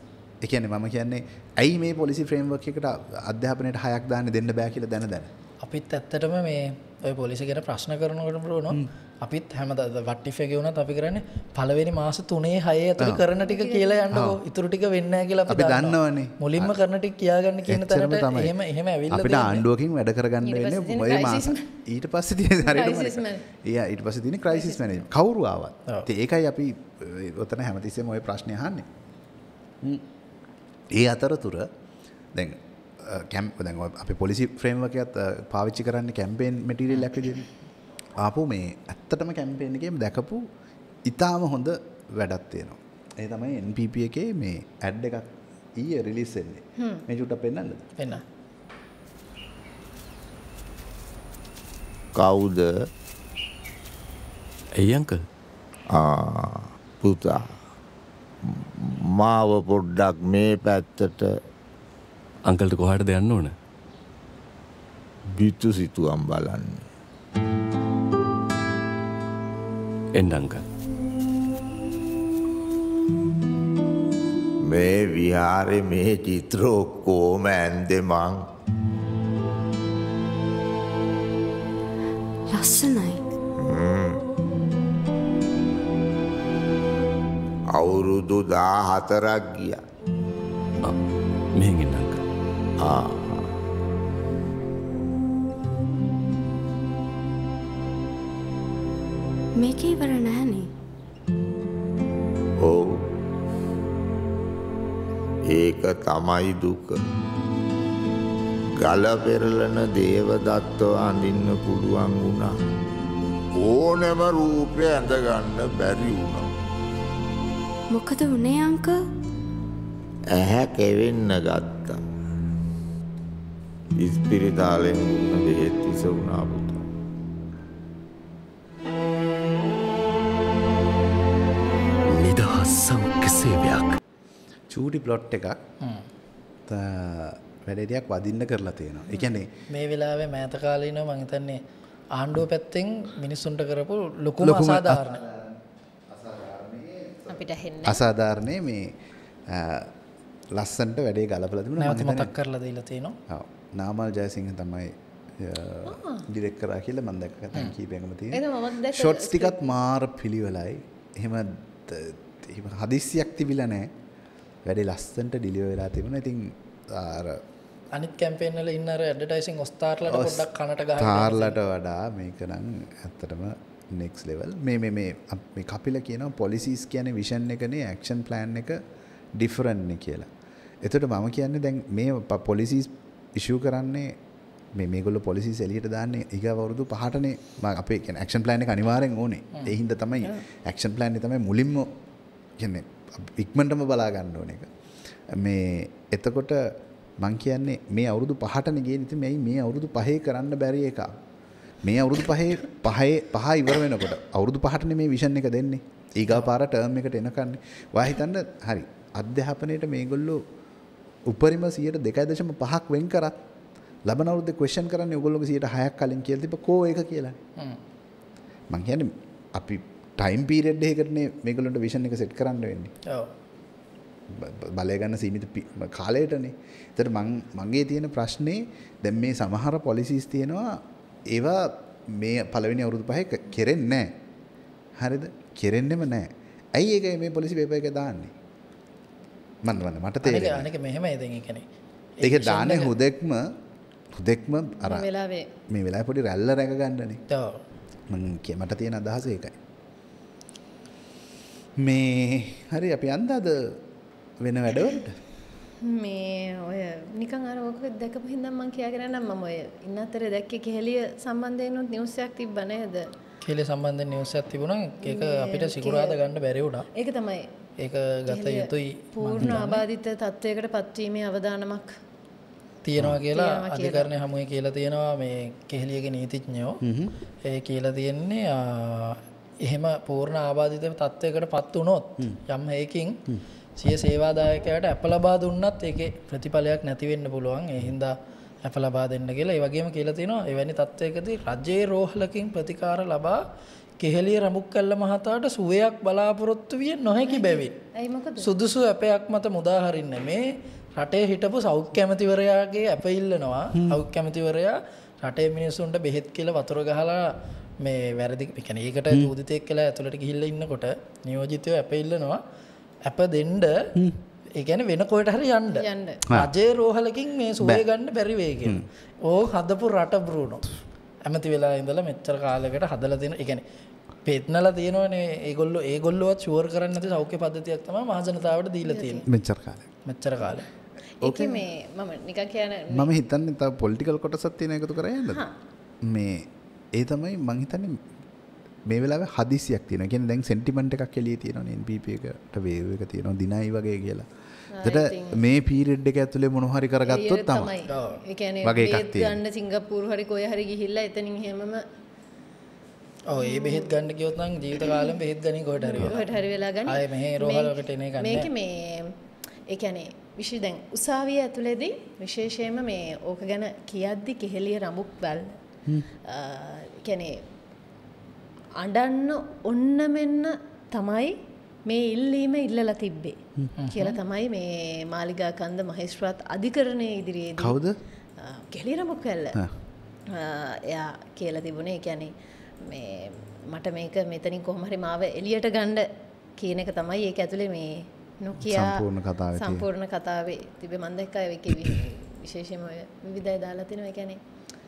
ඒ කියන්නේ මම කියන්නේ ඇයි මේ පොලිසි ෆ්‍රේම්වර්ක් එකට අධ්‍යාපනයට හයක් දාන්න දෙන්න බෑ කියලා දැන දැන.
අපිත් ඇත්තටම මේ ඔය පොලිසිය ගැන ප්‍රශ්න කරනකොට බ්‍රෝනෝ අපිත් හැමදාම what if එකේ වුණත් අපි කරන්නේ පළවෙනි මාස තුනේ හයේ ඇතුළේ කරන ටික කියලා යන්නකෝ. ඉතුරු ටික වෙන්නේ නැහැ කියලා
අපි දන්නවනේ.
මුලින්ම කරන ටික කියාගන්න කියන තැනට එහෙම එහෙම ඇවිල්ලා
අපිට ආණ්ඩුවකින් වැඩ කරගන්න වෙන්නේ ඔය මාස. ඊට පස්සේ තියෙන හරියටම ඊයා ඊට පස්සේ තියෙන ක්‍රයිසිස් මැනේජ්මන්ට්. කවුරු ආවත්. ඒකයි අපි ඔතන හැමතිස්සෙම ওই ප්‍රශ්නේ අහන්නේ. ඒ අතරතුර දැන් කැම්ප් දැන් අපි පොලිසි ෆ්‍රේම්වර්ක් එකත් පාවිච්චි කරන්නේ කැම්පේන් මැටීරියල් එකක් විදිහට. ආපු මේ ඇත්තටම කැම්පේන් එකේම දැකපු ඉතාම හොඳ වැඩක් තියෙනවා. ඒ තමයි N P P එකේ මේ ඇඩ් එකක් ඊයේ රිලීස් වෙන්නේ. මේ චුට්ටක් පෙන්නන්නද?
පෙන්න.
කවුද?
ඇයි අංකල්?
ආ පුතා මාව පොඩ්ඩක් මේ පැත්තට
අංකල්ට කොහාටද යන්න ඕන?
බිතු සිතුවම් බලන්න.
එන්න අංකල්.
මේ විහාරේ මේ චිත්‍ර ඔක්කොම ඇන්දේ මං.
ලස්සනයි.
අවුරුදු දාහතරක් ගියා.
මෙහෙන් එන්න අංකල්.
ආ
මේක ඉවර නැහනේ.
ඔව්. ඒක තමයි දුක. ගල පෙරලන දේවදත්තව අඳින්න පුළුවන් වුණා. ඕනෑම රූපය ඇඳගන්න බැරි වුණා.
මොකද උනේ අංකල්?
ඇහැ කෙවෙන්න ගත්තා. ඉස්පිරිතාලෙන් දුන්න බෙහෙත් විස වුණා පුතා.
නිදහස් සෞඛ්‍ය සේවයක්.
චූටි ප්ලොට් එකක්. වැඩේටියක් වදින්න කරලා තියෙනවා. ඒ කියන්නේ
මේ වෙලාවේ මෑත කාලේ ඉනවා මං හිතන්නේ ආණ්ඩුව පැත්තෙන් මිනිස්සුන්ට කරපු ලොකුම අසාධාරණ
අපිට හෙන්නේ
අසාධාරණේ මේ ලස්සන්ට වැඩේ ගලපලා තිබුණා.
නැවත මතක් කරලා දීලා තියෙනවා.
ඔව්. නාමල් ජයසිංහ තමයි ඩිරෙක්ට් කරා කියලා මම දැක්ක තැන් කීපයකම තියෙනවා. ෂොට්ස් ටිකත් මාර පිළිවෙලයි. එහෙම එහෙම හදිස්සියක් තිබිලා නැහැ. වැඩේ ලස්සන්ට ඩිලිවර් වෙලා තිබුණා. ඉතින් අර
අනිත් කැම්පේන් වල ඉන්න අර ඇඩ්වර්ටයිසින් ඔස්තාර්ලට පොඩ්ඩක් කනට ගහලා
තාර්ලට වඩා මේක නම් ඇත්තටම නෙක්ස්ට් ලෙවල්. මේ මේ මේ මේ කපිල කියනවා පොලිසිස් කියන්නේ විෂන් එකනේ ඇක්ෂන් ප්ලෑන් එක ඩිෆරන්ට් නේ කියලා. එතකොට මම කියන්නේ දැන් මේ පොලිසිස් ඉෂුව කරන්නේ මේ මේගොල්ලෝ පොලිසිස් එළියට දාන්නේ ඊගව අවුරුදු පහටනේ අපේ කියන්නේ ඇක්ෂන් ප්ලෑන් එක අනිවාර්යෙන් ඕනේ. ඒ හින්දා තමයි ඇක්ෂන් ප්ලෑන් එක තමයි මුලින්ම කියන්නේ ඉක්මනටම බලා ගන්න ඕන එක. මේ එතකොට මං කියන්නේ මේ අවුරුදු පහටනේ ගියේ. ඉතින් මේ මේ අවුරුදු පහේ කරන්න බැරි එකක්. මේ අවුරුදු පහේ පහේ පහ ඉවර වෙනකොට අවුරුදු පහටනේ මේ විෂන් එක දෙන්නේ. ඊගා පාර ටර්ම් එකට එනකන්නේ. ඔයා හිතන්න හරි අධ්‍යාපනයේට මේගොල්ලෝ උපරිම සියයට දෙකයි දශම පහක් වෙන් කරත් ලබන අවුරුද්දේ ක්වෙස්චන් කරන්නේ ඔයගොල්ලෝගේ සියයට හයක් කලින් කියලා තිබ්බ කෝ ඒක කියලානේ. මං කියන්නේ අපි ටයිම් පීරියඩ් එකකටනේ මේගොල්ලන්ට විෂන් එක සෙට් කරන්න වෙන්නේ. ඔව්. බලය ගන්න සීමිත කාලයටනේ. ඒතර මං මගේ තියෙන ප්‍රශ්නේ දැන් මේ සමහර පොලිසිස් තියෙනවා ඒවා මේ පළවෙනි අවුරුදු පහේ කෙරෙන්නේ නැහැ. හරිද? කෙරෙන්නෙම නැහැ. ඇයි ඒක මේ පොලිසි පේපර් එක දාන්නේ? මන් මන් මට තේරෙන්නේ.
අනික මෙහෙමයි දැන් ඒ කියන්නේ.
ඒක දාන්නේ හුදෙක්ම හුදෙක්ම අර
මේ වෙලාවේ
මේ වෙලාවේ පොඩි රැල්ල රැක ගන්නනේ.
ඔව්.
මං මට තියෙන අදහස ඒකයි. මේ හරි අපි යන්දාද වෙන වැඩවලට
මේ ඔය නිකන් අර ඔක දැකපු හින්දා මං කියාගෙන නම් මම ඔය ඉන්න අතරේ දැක්කේ කෙහෙලිය සම්බන්ධයෙන් උත් නිවුස් එකක් තිබ්බ නේද?
කෙහෙලිය සම්බන්ධයෙන් නිවුස් එකක් තිබුණා. ඒක අපිට සිකුරාදා ගන්න බැරි වුණා.
ඒක තමයි.
ඒක ගත යුතුයි.
පූර්ණ ආබාධිත තත්වයකට පත්වීමේ අවදානමක්
තියෙනවා කියලා අධිකරණය හමුවේ කියලා තියෙනවා මේ කෙහෙලියගේ නීතිඥයෝ. ඒ කියලා තියෙන්නේ එහෙම පූර්ණ ආබාධිත තත්වයකට පත් වුණොත් යම් හේකින් සිය සේවාදායකයාට අප ලබා දුන්නත් ඒකේ ප්‍රතිඵලයක් නැති වෙන්න පුළුවන්. ඒ හින්දා අප ලබා දෙන්න කියලා. ඒ වගේම කියලා තියෙනවා එවැනි තත්වයකදී රජයේ රෝහලකින් ප්‍රතිකාර ලබා කෙහෙලිය රඹුක්කල්ල මහතාට සුවයක් බලාපොරොත්තු විය නොහැකි බැවින්
ඇයි මොකද?
සුදුසු අපයක් මත මුදා හරින්න මේ රටේ හිටපු සෞඛ්‍ය ඇමතිවරයාගේ අප ඉල්ලනවා. සෞඛ්‍ය ඇමතිවරයා රටේ මිනිස්සුන්ට බෙහෙත් කියලා වතුර ගහලා මේ වැරදි කියන්නේ ඒකට දූදිතෙක් කියලා ඇතුළට ගිහිල්ලා ඉන්නකොට නියෝජිතයෝ අප ඉල්ලනවා අප දෙන්න ඒ කියන්නේ වෙන කොහෙට හරි යන්න. රජේ රෝහලකින් මේ සුවය ගන්න බැරි වෙයි කියලා. ඕක හදපු රට බ්‍රූනෝ. ඇමති වෙලා ඉඳලා මෙච්චර කාලයකට හදලා තියෙන ඒ කියන්නේ පෙත්නලා තියෙනවනේ ඒගොල්ලෝ ඒගොල්ලෝවත් ෂුවර් කරන්නේ නැති සෞඛ්‍ය පද්ධතියක් තමයි මහජනතාවට දීලා තියෙන්නේ.
මෙච්චර කාලෙ.
මෙච්චර කාලෙ.
ඒකේ මේ මම නිකන් කියන්නේ
මම හිතන්නේ තව පොලිටිකල් කොටසක් තියෙන එකතු කරා යන්නද? මේ ඒ තමයි මං හිතන්නේ මේ වෙලාවේ හදිසියක් තියෙනවා. කියන්නේ දැන් සෙන්ටිමන්ට් එකක් එළියේ තියෙනවනේ N P P එකට වේව් එක තියෙනවා දිනයි වගේ කියලා. ඒකට මේ පීරියඩ් එක ඇතුලේ මොන හරි කරගත්තොත් තමයි.
ඒ කියන්නේ බේත් ගන්න සිංගප්පූරු හරි කොයි හරි ගිහිල්ලා එතනින් හැමම
ඔව් ඒ බෙහෙත් ගන්න ගියොත් නම් ජීවිත කාලෙම බෙහෙත් ගන්නේ කොහෙට හරි වෙලා.
කොහෙට හරි වෙලා ගන්නේ.
ආයේ මෙහෙ රෝහලකට එන එක නෑ.
මේක මේ ඒ කියන්නේ විශේෂ දැන් උසාවිය ඇතුලේදී විශේෂයෙන්ම මේ ඕක ගැන කියද්දි කෙහෙලිය රඹුක් වැල් කියන්නේ අඬන්න ඔන්න මෙන්න තමයි මේ ඉල්ලීම ඉල්ලලා තිබ්බේ කියලා තමයි මේ මාලිගා කන්ද මහේස්ත්‍රාත් අධිකරණයේ ඉදිරියේදී
කවුද?
කෙහෙලිය රඹුක් වැල්ල. එයා කියලා තිබුණේ ඒ කියන්නේ මේ මට මේක මෙතනින් කොහොම හරි මාව එළියට ගන්න කියන එක තමයි ඒක ඇතුලේ මේ නොකියා
සම්පූර්ණ කතාවේ
සම්පූර්ණ කතාවේ තිබේ මම දැක්කා ඒකේ විශේෂයෙන්ම ඔය විවිධය දාලා තිනවා ඒ කියන්නේ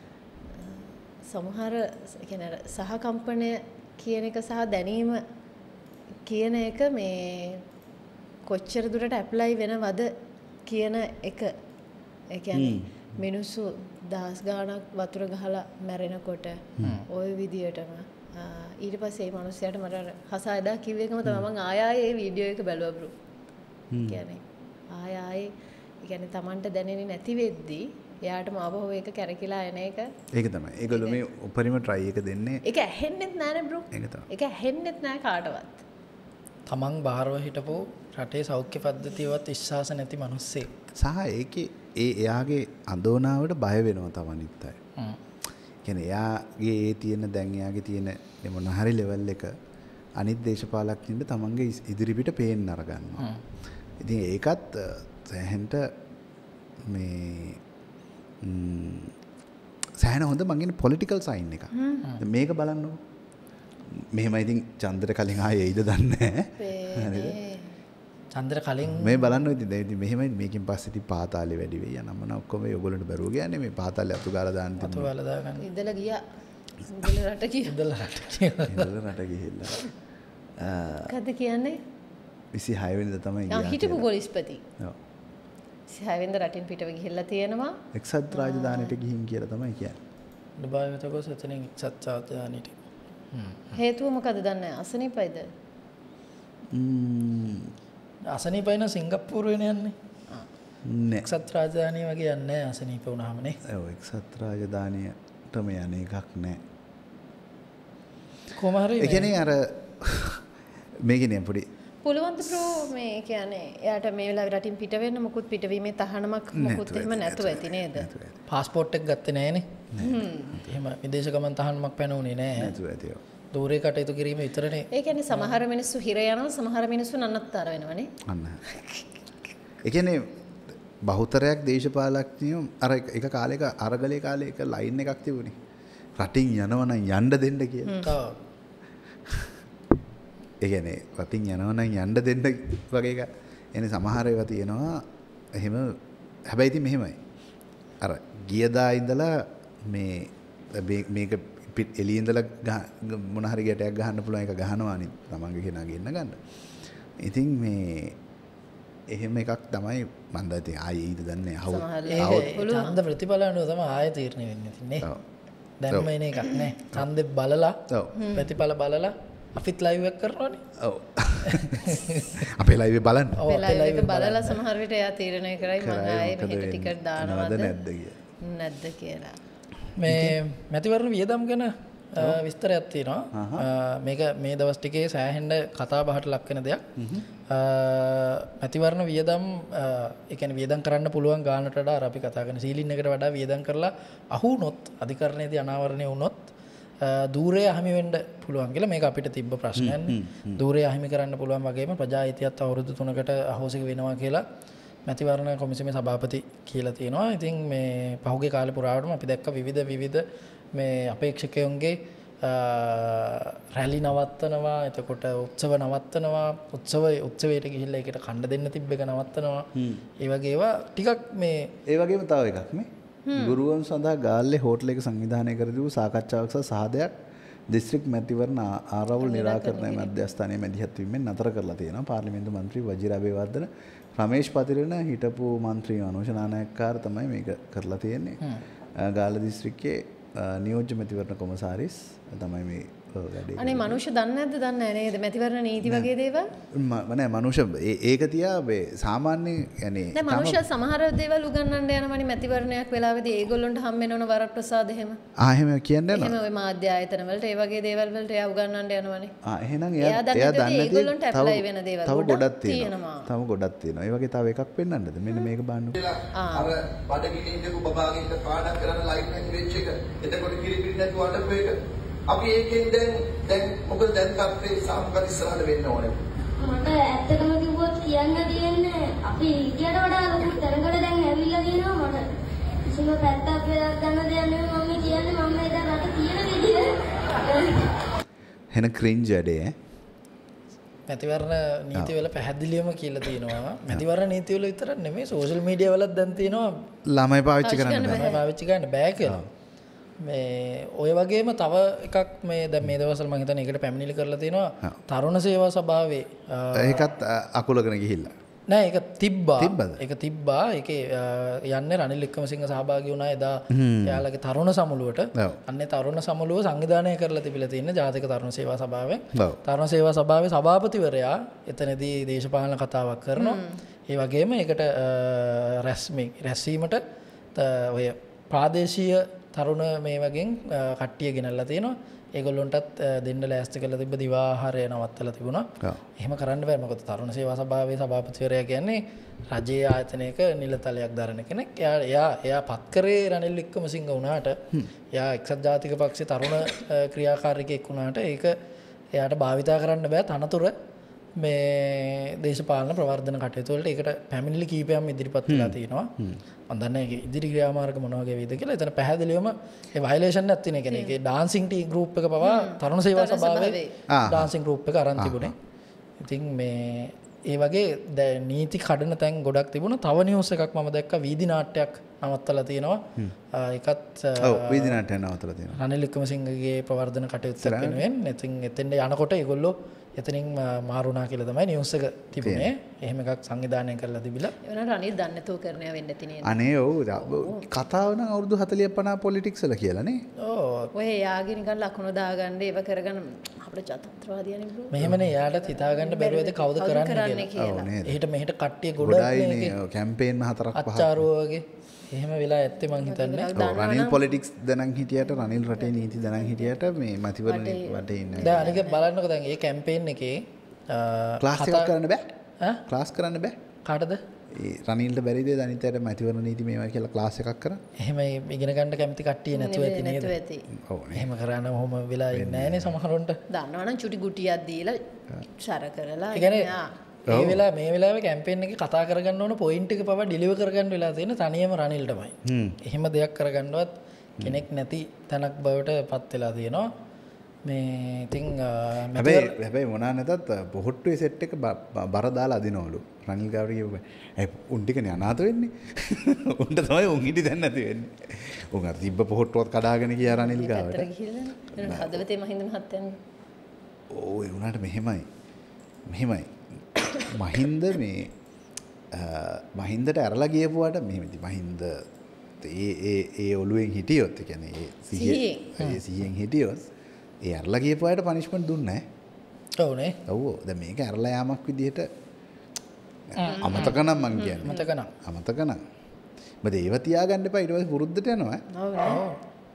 සමහර ඒ කියන්නේ සහකම්පනය කියන එක සහ දැනීම කියන එක මේ කොච්චර දුරට ඇප්ලයි වෙනවද කියන එක ඒ කියන්නේ මිනිස්සු දහස් ගාණක් වතුර ගහලා මැරෙනකොට ওই විදියටම ඊට පස්සේ මේ මිනිස්සයාට මට හසායදා කිව්ව එකම තමයි මම ආය ආයේ මේ වීඩියෝ එක බැලුවා බ්‍රෝ. කියන්නේ ආය ආයේ කියන්නේ Tamanට දැනෙන්නේ නැති වෙද්දි එයාටම ආවහො ඒක කැරකිලා එන එක
ඒක තමයි. ඒගොල්ලෝ මේ උපරිම try එක දෙන්නේ.
ඒක ඇහෙන්නෙත් නෑනේ බ්‍රෝ.
ඒක තමයි.
ඒක ඇහෙන්නෙත් නෑ කාටවත්.
තමන් බාහිරව හිටපු රටේ සෞඛ්‍ය පද්ධතියවත් විශ්වාස නැති මිනිස්සෙක්.
සහ ඒකේ ඒ එයාගේ අඳෝනාවට බය වෙනවා තව අනිත් අය. හ්ම්. කියන්නේ එයාගේ ඒ තියෙන දැන් එයාගේ තියෙන මොන හරි ලෙවල් එක අනිත් දේශපාලකයින්ට තමන්ගේ ඉදිරිපිට පේන්න අර ගන්නවා. ඉතින් ඒකත් සෑහෙන්ට මේ සෑහෙන හොඳ මං පොලිටිකල් සයින් එක. මේක බලන්නකො. මෙහෙම ඉතින් චන්ද්‍ර කලින් ආයේ එයිද දන්නේ නැහැ.
චන්ද්‍ර කලින්
මේ බලන්න ඉතින් දැන් ඉතින් මෙහෙමයි මේකෙන් පස්සේ ඉතින් පාතාලේ වැඩි වෙයි යනම්ම ඔක්කොම ඔයගොල්ලන්ට බරුව කියන්නේ මේ පාතාලේ අතු ගාලා දාන්න
අතු ගාලා දාගන්න.
ඉඳලා ගියා. ඉඳලා රට ගියා.
ඉඳලා රට ගියා.
ඉඳලා රට ගිහිල්ලා.
කද්ද කියන්නේ?
විසිහය වෙනිදා තමයි
ගියා. ආ හිටපු පොලිස්පති.
ඔව්.
විසිහය වෙනිදා රටින් පිටව ගිහිල්ලා තියෙනවා.
එක්සත් රාජධානියට ගිහින් කියලා තමයි කියන්නේ.
ඩුබායි වෙත ගොස් එතනින් එක්සත් රාජධානියට.
හේතුව මොකද දන්නේ? අසනීපයිද?
ම්ම් අසනීපයි නම් සිංගප්පූරු වෙන යන්නේ.
නෑ.
එක්සත් රාජධානිය වගේ යන්නේ නැහැ අසනීප වුණාම නේ.
ඔව් එක්සත් රාජධානියටම යන්නේ එකක් නෑ.
කොහොම හරි
ඒ කියන්නේ අර මේකනේ පොඩි
පුළුවන් ද බ්‍රෝ මේ කියන්නේ එයාට මේ වෙලාවේ රටින් පිට වෙන්න මොකුත් පිටවීමේ තහනමක් මොකුත් එහෙම නැතුව ඇති නේද?
පාස්පෝර්ට් එක ගත්තේ නැහනේ. හ්ම්. එහෙම විදේශ ගමන් තහනමක් පැනුනේ නැහැ.
නැතුව ඇති.
දූරේ කටයුතු කිරීම විතරනේ.
ඒ කියන්නේ සමහර මිනිස්සු හිර යනවා සමහර මිනිස්සු නන්නත්තර වෙනවනේ.
අන්න. ඒ කියන්නේ බහුතරයක් දේශපාලඥයෝ අර එක කාලයක අරගලේ කාලේ එක ලයින් එකක් තිබුණේ. රටින් යනවා නම් යන්න දෙන්න කියලා.
ඔව්.
ඒ කියන්නේ රටින් යනවා නම් යන්න දෙන්න වගේ එක. එනේ සමහර ඒවා තියෙනවා. එහෙම හැබැයි ඉතින් මෙහෙමයි. අර ගියදා ඉඳලා මේ මේක එළියේ ඉඳලා මොන හරි ගැටයක් ගහන්න පුළුවන් එක ගහනවා අනිත් තමන්ගේ කෙනා ගෙන්න ගන්න. ඉතින් මේ එහෙම එකක් තමයි මම දැන් ඉතින් ආයේ ඊට දන්නේ
ඒක ඡන්ද ප්‍රතිඵල අනුව තමයි ආයෙ තීරණය වෙන්නේ ඉතින්නේ. දැන්ම එන එකක් නේ. ඡන්දෙ බලලා ප්‍රතිඵල බලලා අපිත් ලයිව් එක කරනවානේ. ඔව්.
අපේ ලයිව් එක බලන්න.
ඔව් අපේ ලයිව් එක බලලා සමහර විට එයා තීරණය කරයි මම ආයේ මෙහෙට ටිකට් දානවද
නැද්ද කියලා.
නැද්ද කියලා.
මේ මැතිවරණ වියදම් ගැන විස්තරයක් තියෙනවා. මේක මේ දවස් ටිකේ සෑහෙන්න කතා බහට ලක් වෙන දෙයක්. මැතිවරණ වියදම් ඒ කියන්නේ වියදම් කරන්න පුළුවන් ගානට වඩා අර අපි කතා කරන සීලින් එකට වඩා වියදම් කරලා අහු වුණොත් අධිකරණයේදී අනාවරණය වුණොත් දූරය අහිමි වෙන්න පුළුවන් කියලා මේක අපිට තිබ්බ ප්‍රශ්නයක් නේ. දූරය අහිමි කරන්න පුළුවන් වගේම ප්‍රජා හිතියත් අවුරුදු තුනකට අහෝසි වෙනවා කියලා මැතිවරණ කොමිසමේ සභාපති කියලා තියෙනවා. ඉතින් මේ පහුගිය කාලේ පුරාවටම අපි දැක්ක විවිධ විවිධ මේ අපේක්ෂකයන්ගේ රැලි නවත්තනවා, එතකොට උත්සව නවත්තනවා, උත්සවයේ උත්සවයට ගිහිල්ලා ඒකට කණ්ඩ දෙන්න තිබ්බ එක නවත්තනවා. ඒ වගේ ඒවා ටිකක් මේ
ඒ වගේම තව එකක් නේ. ගුරුවන් සඳහා ගාල්ලේ හෝටල් එක සංවිධානය කර දීපු සාකච්ඡාවක් සහ සහදයක් දිස්ත්‍රික් මැතිවරණ ආරවුල් නිරාකරණ මධ්‍යස්ථානයේ මැදිහත් වීමෙන් නතර කරලා තියෙනවා. පාර්ලිමේන්තු මන්ත්‍රී වජිර අබේවර්ධන රමේෂ් පතිරණ හිටපු මන්ත්‍රී අනුෂ නානායක්කාර තමයි මේක කරලා තියෙන්නේ. ගාල්ල දිස්ත්‍රික්කයේ නියෝජ්‍ය මැතිවරණ කොමසාරිස් තමයි මේ
අනේ මනුෂ්‍ය දන්නේ නැද්ද දන්නේ නැහැ නේද මැතිවරණ නීති වගේ දේවල්
මම මනුෂ්‍ය ඒක තියා මේ සාමාන්‍ය يعني
දැන් මනුෂ්‍ය සමහර දේවල් උගන්වන්න යනවනේ මැතිවරණයක් වෙලාවේදී ඒගොල්ලොන්ට හම් වෙනවන වරප්‍රසාද එහෙම
ආ එහෙම කියන්නේ
එහෙම ඔය මාධ්‍ය ආයතන වලට ඒ වගේ දේවල් වලට එයා උගන්වන්න යනවනේ
ආ එහෙනම් එයා එයා දන්නේ
ඒගොල්ලොන්ට ඇප්ලයි වෙන දේවල්
තව ගොඩක් තියෙනවා තව ගොඩක් තියෙනවා ඒ වගේ තව එකක් පෙන්නන්නද මෙන්න මේක බලන්න
අර බඩගිනි ඉඳපු බබාගෙන් පාඩම් කරන ලයිට් එක වෙච්ච එක එතකොට කිරිපිරි නැතුව අඩපු එක අපි ඒකෙන් දැන් දැන් මොකද දැන් තත්ත්වේ සාමගත ඉස්සරහට වෙන්න ඕනේ
මට ඇත්තටම කිව්වොත් කියන්න තියෙන්නේ අපි ඊට වඩා ලොකු තරකට දැන් ඇවිල්ලා කියනවා මට කිසිම පැත්තක් වෙලා ගන්න දෙයක් නෙමෙයි මම කියන්නේ මම මේ දැන් රට තියෙන විදිහ
එන ක්‍රින්ජ් ඇඩේ
මැතිවරණ නීතිවල පැහැදිලිවම කියලා තියෙනවා මැතිවරණ නීතිවල විතරක් නෙමෙයි සෝෂල් මීඩියා වලත් දැන් තියෙනවා
ළමයි පාවිච්චි කරන්න
බෑ පාවිච්චි කරන්න බෑ කියලා මේ ඔය වගේම තව එකක් මේ දැන් මේ දවස්වල මම හිතන්නේ ඒකට පැමිණිලි කරලා තියෙනවා තරුණ සේවා සභාවේ
ඒකත් අකුලගෙන ගිහිල්ලා
නෑ ඒක තිබ්බා ඒක තිබ්බා ඒකේ යන්නේ රනිල් වික්‍රමසිංහ සහභාගී වුණා එදා එයාලගේ තරුණ සමුළුවට අන්නේ තරුණ සමුළුව සංවිධානය කරලා තිබිලා තියෙන ජාතික තරුණ සේවා සභාවෙන් තරුණ සේවා සභාවේ සභාපතිවරයා එතනදී දේශපාලන කතාවක් කරනවා ඒ වගේම ඒකට රැස්මි රැස්වීමට ඔය ප්‍රාදේශීය තරුණ මේ වගේ කට්ටිය ගෙනල්ලා තියෙනවා ඒගොල්ලොන්ටත් දෙන්න ලෑස්ති කරලා තිබ්බ දිවාහාරය නවත්තලා තිබුණා. එහෙම කරන්න බෑ මොකද තරුණ සේවා සභාවේ සභාපතිවරයා කියන්නේ රජයේ ආයතනයක නිලතලයක් දරන කෙනෙක්. එයා එයා එයා පත් කරේ රනිල් වික්‍රමසිංහ වුණාට එයා එක්සත් ජාතික පක්ෂේ තරුණ ක්‍රියාකාරිකයෙක් වුණාට ඒක එයාට භාවිතා කරන්න බෑ තනතුර මේ දේශපාලන ප්‍රවර්ධන කටයුතු වලට ඒකට පැමිණිලි කීපයක් ඉදිරිපත් වෙලා තියෙනවා. මම දන්නේ ඒක ඉදිරි ක්‍රියාමාර්ග මොන වගේ වේද කියලා. එතන පැහැදිලිවම ඒ වයලේෂන් එකක් තියෙන. ඒ කියන්නේ ඒකේ ඩාන්සින් ටී ගෲප් එක පවා තරුණ සේවා සභාවේ ඩාන්සින් ගෲප් එක අරන් තිබුණේ. ඉතින් මේ ඒ වගේ නීති කඩන තැන් ගොඩක් තිබුණා. තව නිවුස් එකක් මම දැක්කා වීදි නාට්‍යයක් නවත්තලා තියෙනවා. ඒකත්
ඔව් වීදි නාට්‍යයක් නවත්තලා තියෙනවා.
රනිල් වික්‍රමසිංහගේ ප්‍රවර්ධන කටයුත්තක් වෙනුවෙන්. ඉතින් එතෙන්ට යනකොට ඒගොල්ලෝ එතනින් මාරුණා කියලා තමයි නිවුස් එක තිබුණේ. එහෙම එකක් සංවිධානය කරලා තිබිලා.
ඒ වෙනාට රනිල් දන්නේ නැතුව කරනවා වෙන්න ඇති නේද?
අනේ ඔව් කතාව නම් අවුරුදු හතලිය පනහ පොලිටික්ස් වල කියලා නේ.
ඔව්. ඔය යාගේ නිකන් ලකුණු දාගන්න ඒව කරගන්න අපිට ජාතන්ත්‍රවාදියානේ බ්‍රෝ.
මෙහෙමනේ යාටත් හිතාගන්න බැරුවද කවුද කරන්නේ කියලා. එහෙට මෙහෙට කට්ටිය ගොඩක්
නේ කැම්පේන් හතරක් පහක්
අච්චාරුව වගේ. එහෙම වෙලා ඇත්තේ මං හිතන්නේ.
ඔව් රනිල් පොලිටික්ස් දැනන් හිටියට රනිල් රටේ නීති දැනන් හිටියට මේ මැතිවරණ වටේ ඉන්නේ.
දැන් අනික බලන්නකෝ දැන් මේ කැම්පේන් එකේ
ක්ලාස් එකක් කරන්න බෑ. ඈ ක්ලාස් කරන්න බෑ.
කාටද?
ඒ රනිල්ට බැරිද අනිතයට මැතිවරණ නීති මේවා කියලා ක්ලාස් එකක් කරන්න?
එහෙම ඉගෙන ගන්න කැමති කට්ටිය නැතුව ඇති නේද?
නැතුව ඇති.
ඔව් නේ.
එහෙම කරන්න ඔහොම වෙලා ඉන්නේ නැහනේ සමහරොන්ට.
දන්නවනම් චුටි ගුටියක් දීලා සර කරලා
ඒ වෙලා මේ වෙලාවේ කැම්පේන් එකේ කතා කරගන්න ඕන පොයින්ට් එක පවා ඩිලිවර් කරගන්න වෙලා තියෙන තනියම රනිල්ටමයි. එහෙම දෙයක් කරගන්නවත් කෙනෙක් නැති තැනක් බවට පත් වෙලා තියෙනවා. මේ ඉතින්
හැබැයි හැබැයි මොනවා නැතත් පොහොට්ටුවේ සෙට් එක බර දාලා අදිනවලු. රනිල් ගාවට කියපුවා. ඒ උන් ටිකනේ අනාථ වෙන්නේ. උන්ට තමයි උන් හිටි දැන් නැති වෙන්නේ. උන් අර තිබ්බ පොහොට්ටුවත් කඩාගෙන ගියා රනිල් ගාවට.
ඇත්තට ගිහිල්ලා හදවතේ මහින්ද මහත්තයන්.
ඕ ඒ උනාට මෙහෙමයි. මෙහෙමයි. මහින්ද මේ මහින්දට ඇරලා ගියපුවාට මෙහෙමයි මහින්ද ඒ ඒ ඒ ඔළුවෙන් හිටියොත් ඒ කියන්නේ ඒ සිහියෙන් ඒ සිහියෙන් හිටියොත් ඒ ඇරලා ගියපුවාට පනිෂ්මන්ට් දුන්නේ නැහැ.
ඔව් නේ.
ඔව් දැන් මේක ඇරලා යාමක් විදිහට අමතක නම් මං කියන්නේ.
අමතක නම්.
අමතක නම්. මොකද ඒව තියාගන්න එපා ඊට පස්සේ පුරුද්දට යනවා.
ඔව් නේ.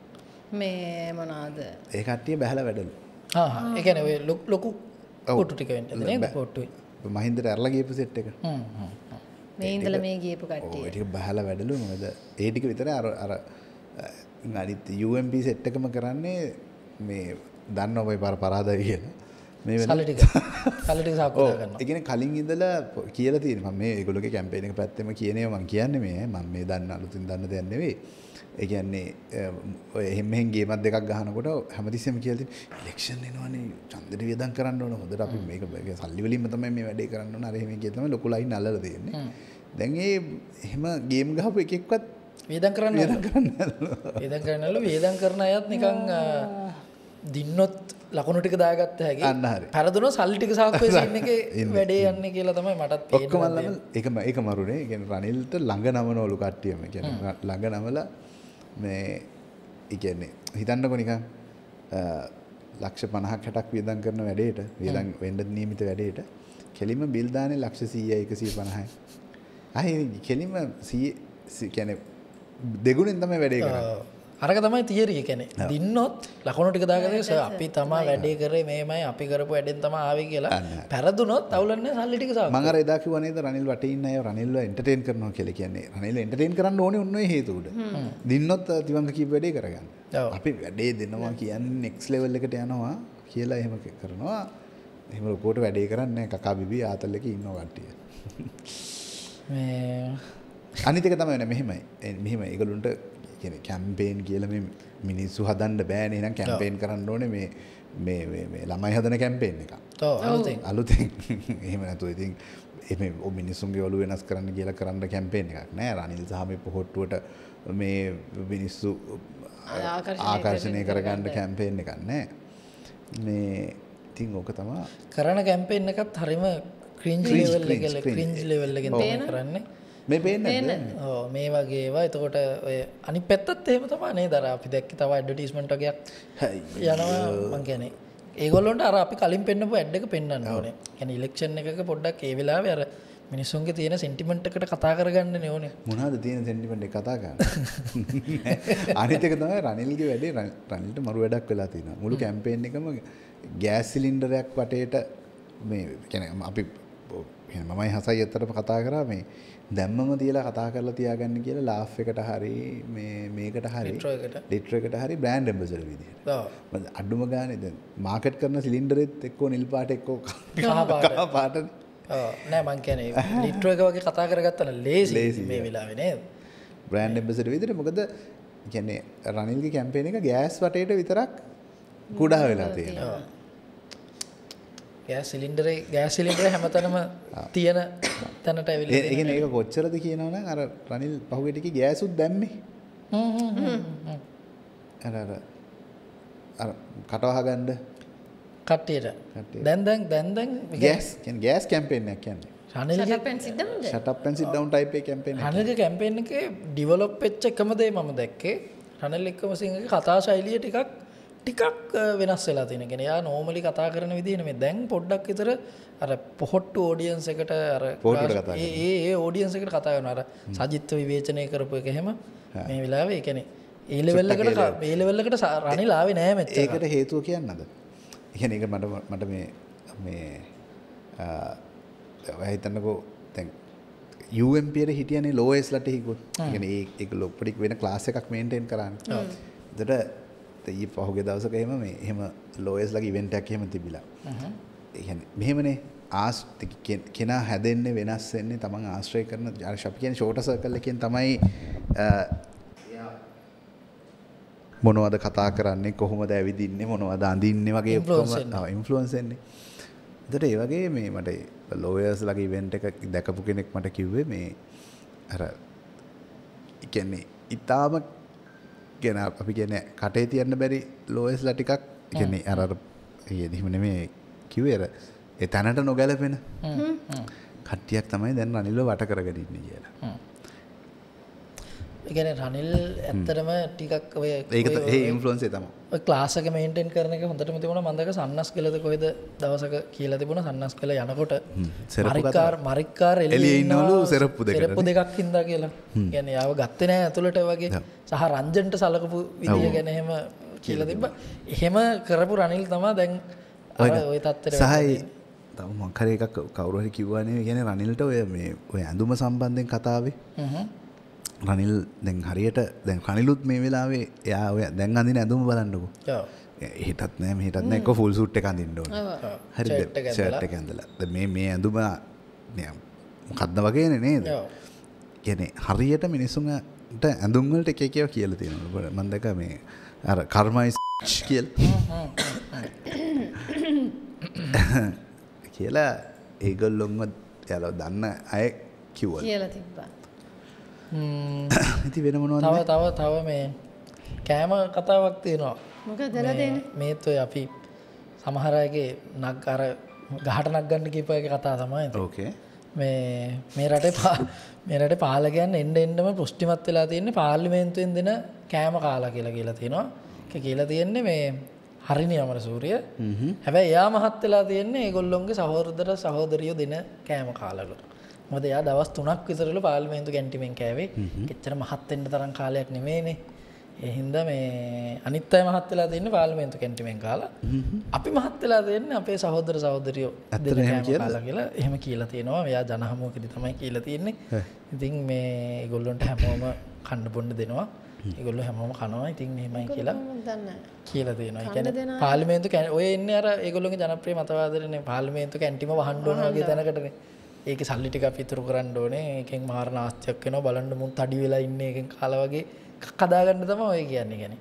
මේ මොනවාද?
ඒ කට්ටිය බහැලා වැඩලු.
ආ ඒ කියන්නේ ඔය ලොකු කොටු ටික වෙන්නේ නේද කොටුයි.
මහින්දට ඇරලා ගියපු සෙට් එක.
හ්ම් හ්ම්.
මේ ඉඳලා මේ ගියපු කට්ටිය.
ඔය ටික බහලා වැඩලු මොකද ඒ ටික විතරයි අර අර අනිත් යූ එම් පී සෙට් එකම කරන්නේ මේ දන්නව ඔය පාර පරාදයි කියලා. මේ වෙන
සල්ලි ටික සල්ලි ටික සාකච්ඡා කරනවා.
ඒ කියන්නේ කලින් ඉඳලා කියලා තියෙනවා මම මේ ඒගොල්ලෝගේ කැම්පේන් එක පැත්තෙම කියනවා මම කියන්නේ මේ මම මේ දන්න අලුතින් දන්න දෙයක් නෙවෙයි. ඒ කියන්නේ ඔය එහෙම මෙහෙන් ගේමක් දෙකක් ගහනකොට හැමතිස්සෙම කියලා තියෙනවා ඉලෙක්ෂන් එනවනේ ඡන්දෙට වියදම් කරන්න ඕන හොඳට අපි මේක සල්ලි වලින්ම තමයි මේ වැඩේ කරන්න ඕන අර එහෙම කිය තමයි ලොකු ලයින් අල්ලලා තියෙන්නේ. දැන් ඒ එහෙම ගේම් ගහපු එකෙක්වත්
වියදම් කරන්න
වියදම් කරන්න
වියදම් කරන්නලු වියදම් කරන අයත් නිකන් දින්නොත් ලකුණු ටික දාගත්ත හැකි.
අන්න හරි.
පෙරදුනොත් සල්ලි ටික සාක්කුවේ සීන් එකේ වැඩේ යන්නේ කියලා තමයි මටත් තේරෙන්නේ.
ඔක්කොම ළම ඒක ඒක මරුනේ. ඒ කියන්නේ රනිල්ට ළඟ නමනවලු කට්ටියම. ඒ කියන්නේ ළඟ නමලා මේ ඒ කියන්නේ හිතන්නකො නිකන් ලක්ෂ පනහක් හැටක් වියදම් කරන වැඩේට වියදම් වෙන්න නියමිත වැඩේට කෙලින්ම බිල් දාන්නේ ලක්ෂ සීයයි එකසිය පනහයි. අය කෙලින්ම සීය කියන්නේ දෙගුණෙන් තමයි වැඩේ කරන්නේ.
අරක තමයි තියරි ඒ කියන්නේ. දින්නොත් ලකුණු ටික දාගන්නේ සර් අපි තමයි වැඩේ කරේ මේමයි අපි කරපු වැඩෙන් තමයි ආවේ කියලා. පෙරදුනොත් අවුලන්නේ සල්ලි ටික සාව.
මම අර එදා කිව්වා නේද රනිල් වටේ ඉන්න අය රනිල්ව එන්ටර්ටේන් කරනවා කියලා කියන්නේ. රනිල් එන්ටර්ටේන් කරන්න ඕනේ ඔන්න ඔය හේතු උඩ. දින්නොත් තිවංග කීප වැඩේ කරගන්න. අපි වැඩේ දෙනවා කියන්නේ නෙක්ස්ට් ලෙවල් එකට යනවා කියලා එහෙම කරනවා. එහෙම ලොකෝට වැඩේ කරන්නේ කකා බිබි ආතල් එකේ ඉන්නවා කට්ටිය.
මේ
අනිත් එක තමයි මෙහෙමයි. මෙහෙම ඒගොල්ලන්ට කියන්නේ කැම්පේන් කියලා මේ මිනිස්සු හදන්න බෑනේ. එහෙනම් කැම්පේන් කරන්න ඕනේ මේ මේ මේ මේ ළමයි හදන කැම්පේන් එක.
ඔව් අලුතෙන්
අලුතෙන් එහෙම නැතුව ඉතින් එමේ මිනිස්සුන්ගේ ඔළුව වෙනස් කරන්න කියලා කරන්න කැම්පේන් එකක් නෑ. රනිල් සහ මේ පොහොට්ටුවට මේ මිනිස්සු ආකර්ෂණය කරගන්න කැම්පේන් එකක් නෑ. මේ ඉතින් ඕක තමයි
කරන කැම්පේන් එකත් හරිම ක්‍රින්ජ් ලෙවල් එකේ ක්‍රින්ජ් ලෙවල් එකෙන් තමයි කරන්නේ.
මේ පේන්නේ
ඔව් මේ වගේ ඒවා. එතකොට ඔය අනිත් පැත්තත් එහෙම තමයි නේද? අර අපි දැක්කේ තව ඇඩ්වර්ටයිස්මන්ට් වගේක් යනවා මං කියන්නේ. ඒගොල්ලොන්ට අර අපි කලින් පෙන්නපු ඇඩ් එක පෙන්වන්න ඕනේ. කියන්නේ ඉලෙක්ෂන් එකක පොඩ්ඩක් ඒ වෙලාවේ අර මිනිස්සුන්ගේ තියෙන සෙන්ටිමන්ට් එකට කතා කරගන්න ඕනේ.
මොනවද තියෙන සෙන්ටිමන්ට් එක කතා කරන්නේ? අනිත් එක තමයි රනිල්ගේ වැඩේ රනිල්ට මරු වැඩක් වෙලා තියෙනවා. මුළු කැම්පේන් එකම ගෑස් සිලින්ඩරයක් වටේට මේ කියන්නේ අපි මමයි හසයි අතරම කතා කරා මේ දැම්මම තියලා කතා කරලා තියාගන්න කියලා ලාෆ් එකට හරි මේ මේකට හරි ලිටර් එකට හරි බ්‍රෑන්ඩ් ඇම්බැසඩර් විදියට. ඔව්. අඩුම ගානේ දැන් මාකට් කරන සිලින්ඩරෙත් එක්කෝ නිල් පාට එක්කෝ කහ පාට.
ඔව් නෑ මං කියන්නේ ලිටර් එක වගේ කතා කරගත්තා නම් ලේසි මේ වෙලාවේ නේද?
බ්‍රෑන්ඩ් ඇම්බැසඩර් විදියට මොකද කියන්නේ රනිල්ගේ කැම්පේන් එක ගෑස් වටේට විතරක් කුඩා වෙලා තියෙනවා. ගෑස්
සිලින්ඩරේ ගෑස් සිලින්ඩරේ හැමතැනම තියෙන තැනට ඇවිල්ලා
ඒ කියන්නේ ඒක කොච්චරද කියනවනම් අර රනිල් පහුගිය ටිකේ ගෑසුත් දැම්මේ.
හ්ම් හ්ම් හ්ම්.
අර අර අර කටවහ ගන්න
කට්ටියට. දැන් දැන් දැන් දැන්
ගෑස් කියන්නේ ගෑස් කැම්පේන් එකක් කියන්නේ.
රනිල්ගේ
shut up and sit down.
shut up and sit down type එක කැම්පේන් එක.
රනිල්ගේ කැම්පේන් එකේ ඩෙවලොප් වෙච්ච එකම දේ මම දැක්කේ රනිල් එක්කම සිංහගේ කතා ශෛලිය ටිකක් ටිකක් වෙනස් වෙලා තියෙන. කියන්නේ යා නෝමලි කතා කරන විදිහ නෙමෙයි. දැන් පොඩ්ඩක් විතර අර පොහොට්ටු ඔඩියන්ස් එකට අර ඒ ඒ ඒ ඔඩියන්ස් එකට කතා කරනවා. අර සජිත්ව විවේචනය කරපු එක එහෙම මේ වෙලාවේ ඒ කියන්නේ ඒ ලෙවල් එකට මේ ලෙවල් එකට රනිල් ආවේ නෑ මෙච්චර.
ඒකට හේතුව කියන්නද? ඒ කියන්නේ ඒක මට මට මේ මේ අ හිතන්නකෝ දැන් යූ එම් පී එකේ හිටියනේ ලෝයස් ලට හිගොත්. ඒ කියන්නේ ඒ ඒක ලොප්පඩික් වෙන ක්ලාස් එකක් මේන්ටේන් කරන්නේ. ඔව්. ඒකට ඊ පහුගිය දවසක එහෙම මේ එහෙම ලෝයස් ලගේ ඉවෙන්ට් එකක් එහෙම තිබිලා. හ්ම්. ඒ කියන්නේ මෙහෙමනේ ආස් කෙනා හැදෙන්නේ වෙනස් වෙන්නේ තමන් ආශ්‍රය කරන අර අපි කියන්නේ ෂෝටර් සර්කල් එකෙන් තමයි මොනවද කතා කරන්නේ කොහොමද ඇවිදින්නේ මොනවද අඳින්නේ වගේ ඔක්කොම ඉන්ෆ්ලුවන්ස් වෙන්නේ. ඒතර ඒ වගේ මේ මට ලෝයර්ස් ලගේ ඉවෙන්ට් එකක් දැකපු කෙනෙක් මට කිව්වේ මේ අර කියන්නේ ඊටාම කියන අපි කියන්නේ කටේ තියන්න බැරි ලෝයස්ලා ටිකක් කියන්නේ අර අර එහෙම නෙමෙයි කිව්වේ අර ඒ තැනට නොගැලපෙන කට්ටියක් තමයි දැන් රනිල්ව වට කරගෙන ඉන්නේ කියලා.
ඒ කියන්නේ රනිල් ඇත්තටම ටිකක් ඔය
ඒක ඒ ඉන්ෆ්ලුවන්ස් එක තමයි.
ඔය ක්ලාස් එක මේන්ටේන් කරන එක හොඳටම තිබුණා. මම දැක සන්නස් කෙලද කොහෙද දවසක කියලා තිබුණා. සන්නස් කෙල යනකොට මරික්කාර් මරික්කාර් එළියේ ඉන්නවලු සෙරප්පු දෙකක්. සෙරප්පු දෙකක් හින්දා කියලා. කියන්නේ යාව ගත්තේ නැහැ ඇතුළට වගේ. සහ රංජන්ට සලකපු විදිය ගැන එහෙම කියලා තිබ්බා. එහෙම කරපු රනිල් තමයි දැන් අර ওই තත්ත්වෙට
සහයි තව මම කරේ එකක් කවුරු හරි කිව්වා නේ. කියන්නේ රනිල්ට ඔය මේ ඔය ඇඳුම සම්බන්ධයෙන් කතාවේ. හ්ම්. රනිල් දැන් හරියට දැන් රනිලුත් මේ වෙලාවේ එයා ඔය දැන් අඳින ඇඳුම බලන්නකෝ. ඔව්. එහෙටත් නෑ මෙහෙටත් නෑ එක්ක ෆුල් සූට් එක අඳින්න ඕනේ. හරිද? ෂර්ට් එක ඇඳලා. දැන් මේ මේ ඇඳුම මොකද්ද වගේනේ නේද? ඔව්. කියන්නේ හරියට මිනිසුන්ට ඇඳුම් වලට එක එක ඒවා කියලා තියෙනවා. මම දැක්ක මේ අර කර්මයි කියලා. කියලා ඒගොල්ලොන්ව යාළුවා දන්න අය කිව්වා.
කියලා තිබ්බා.
ඉතින් වෙන මොනවද?
තව තව තව මේ කෑම කතාවක් තියෙනවා.
මොකද දලා දෙන්නේ?
මේත් ඔය අපි සමහර අයගේ නග් අර ගහට නග ගන්න කියපු එකේ කතාව තමයි.
ඕකේ.
මේ මේ රටේ මේ රටේ පාලකයන් එන්න එන්නම පුෂ්ටිමත් වෙලා තියෙන්නේ පාර්ලිමේන්තුවෙන් දෙන කෑම කාලා කියලා කියලා තියෙනවා. ඒක කියලා තියෙන්නේ මේ හරි නියමර සූරිය. හැබැයි එයා මහත් වෙලා තියෙන්නේ ඒගොල්ලොන්ගේ සහෝදර සහෝදරියෝ දෙන කෑම කාලවල. මොකද එයා දවස් තුනක් විතරලු පාර්ලිමේන්තු කැන්ටිමෙන් කෑවේ. එච්චර මහත් වෙන්න තරම් කාලයක් නෙමෙයිනේ. ඒ හින්දා මේ අනිත් අය මහත් වෙලා තියෙන්නේ පාර්ලිමේන්තු කැන්ටිමෙන් කාලා. අපි මහත් වෙලා තියෙන්නේ අපේ සහෝදර සහෝදරියෝ දෙන කෑම කාලා කියලා එහෙම කියලා තියෙනවා. එයා ජනහමුවකදී තමයි කියලා තියෙන්නේ. ඉතින් මේ ඒගොල්ලොන්ට හැමෝම කන්න බොන්න දෙනවා. ඒගොල්ලෝ හැමෝම කනවා. ඉතින් මෙහෙමයි කියලා කියලා තියෙනවා. ඒ කියන්නේ පාර්ලිමේන්තු ඔය එන්නේ අර ඒගොල්ලෝගේ ජනප්‍රිය මතවාදයනේ පාර්ලිමේන්තු කැන්ටිම වහන්න ඕන වගේ තැනකටනේ. ඒකේ සල්ලි ටික අපි ඉතුරු කරන්න ඕනේ. ඒකෙන් මාර නාස්තියක් වෙනවා. බලන්න මුන් තඩි වෙලා ඉන්නේ ඒකෙන් කාලා වගේ කදා ගන්න තමයි ඔය කියන්නේ කියන්නේ.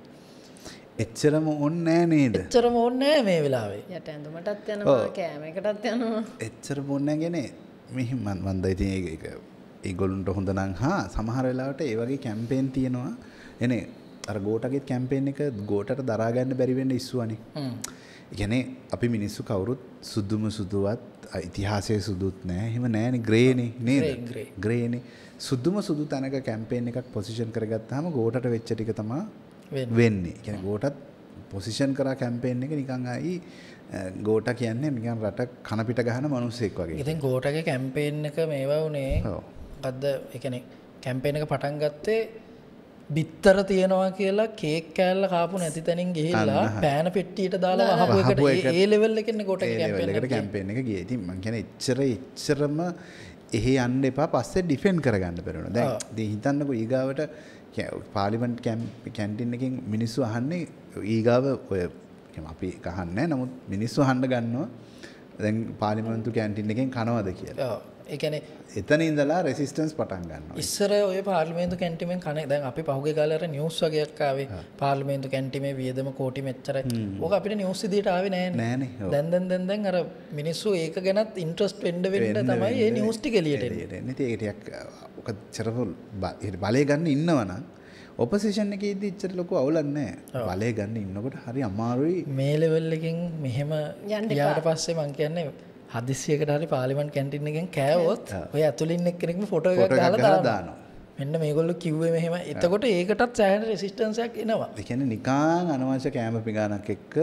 එච්චරම ඕනේ නෑ නේද?
එච්චරම ඕනේ නෑ මේ වෙලාවේ.
යට ඇඳුමටත් යනවා කෑම එකටත් යනවා.
එච්චරම ඕනේ නෑනේ. මෙහි මන් මන් දා ඉතින් ඒක ඒගොල්ලොන්ට හොඳ නම් හා සමහර වෙලාවට ඒ වගේ කැම්පේන් තියෙනවා. එනේ අර ගෝටගේ කැම්පේන් එක ගෝටට දරා ගන්න බැරි වෙන්න ඉස්සුවනේ. හ්ම්. ඒ කියන්නේ අපි මිනිස්සු කවුරුත් සුදුම සුදුවත් ඉතිහාසයේ සුදුත් නෑ. එහෙම නෑනේ ග්‍රේනේ නේද? ග්‍රේනේ. සුදුම සුදු තැනක කැම්පේන් එකක් පොසිෂන් කරගත්තාම ගෝටට වෙච්ච ටික තමයි වෙන්නේ. ඒ කියන්නේ ගෝටත් පොසිෂන් කරා කැම්පේන් එක නිකන් ආයි ගෝට කියන්නේ නිකන් රට කන පිට ගහන මිනිස්සෙක් වගේ.
ඉතින් ගෝටගේ කැම්පේන් එක මේවා උනේ මොකද්ද? ඒ කියන්නේ කැම්පේන් එක පටන් ගත්තේ බිත්තර තියනවා කියලා කේක් කෑල්ල කාපු නැති තැනින් ගිහිල්ලා පෑන පෙට්ටියට දාලා වහපු එකට ඒ ලෙවල් එකේ ගෝටගේ කැම්පේන් එක
කැම්පේන් එක ගියේ. ඉතින් මං කියන්නේ එච්චර එච්චරම එහෙ යන්න එපා පස්සේ ඩිෆෙන්ඩ් කරගන්න බැරුණා. දැන් ඉතින් හිතන්නකෝ ඊගාවට පාර්ලිමේන්ත් කැන්ටින් එකෙන් මිනිස්සු අහන්නේ ඊගාව ඔය අපි කහන්නේ නැහැ. නමුත් මිනිස්සු අහන්න ගන්නවා දැන් පාර්ලිමේන්තු කැන්ටින් එකෙන් කනවද කියලා.
ඔව්. ඒ කියන්නේ
එතන ඉඳලා රෙසිස්ටන්ස් පටන් ගන්නවා.
ඉස්සර ඔය පාර්ලිමේන්තු කැන්ටිමෙන් කන්නේ දැන් අපි පහුගිය කාලේ අර නිවුස් වගේක් ආවේ පාර්ලිමේන්තු කැන්ටිමේ වියදම කෝටි මෙච්චරයි. ඕක අපිට නිවුස් විදියට ආවේ නෑනේ.
නෑනේ.
දැන් දැන් දැන් දැන් අර මිනිස්සු ඒක ගැනත් ඉන්ට්‍රස්ට් වෙන්න වෙන්න තමයි මේ නිවුස් ටික එළියට එන්නේ.
ඉතින් ඒක ටිකක් ඔක චරපොල් බලය ගන්න ඉන්නවනම් ඔපොසිෂන් එකේ ඉඳි ඉච්චර ලොකු අවුලක් නැහැ. බලය ගන්න ඉන්නකොට හරි අමාරුයි.
මේ ලෙවල් එකෙන් මෙහෙම යාට පස්සේ මං කියන්නේ හදිස්සියකට හරි පාර්ලිමේන්තු කැන්ටින් එකෙන් කෑවොත් ඔය ඇතුළේ ඉන්න එක්කෙනෙක්ම ෆොටෝ එකක් ගහලා දානවා. මෙන්න මේගොල්ලෝ කිව්වේ මෙහෙම. එතකොට ඒකටත් සෑහෙන රෙසිස්ටන්ස් එකක් එනවා.
ඒ කියන්නේ නිකන් අනවශ්‍ය කැම පිඟානක් එක්ක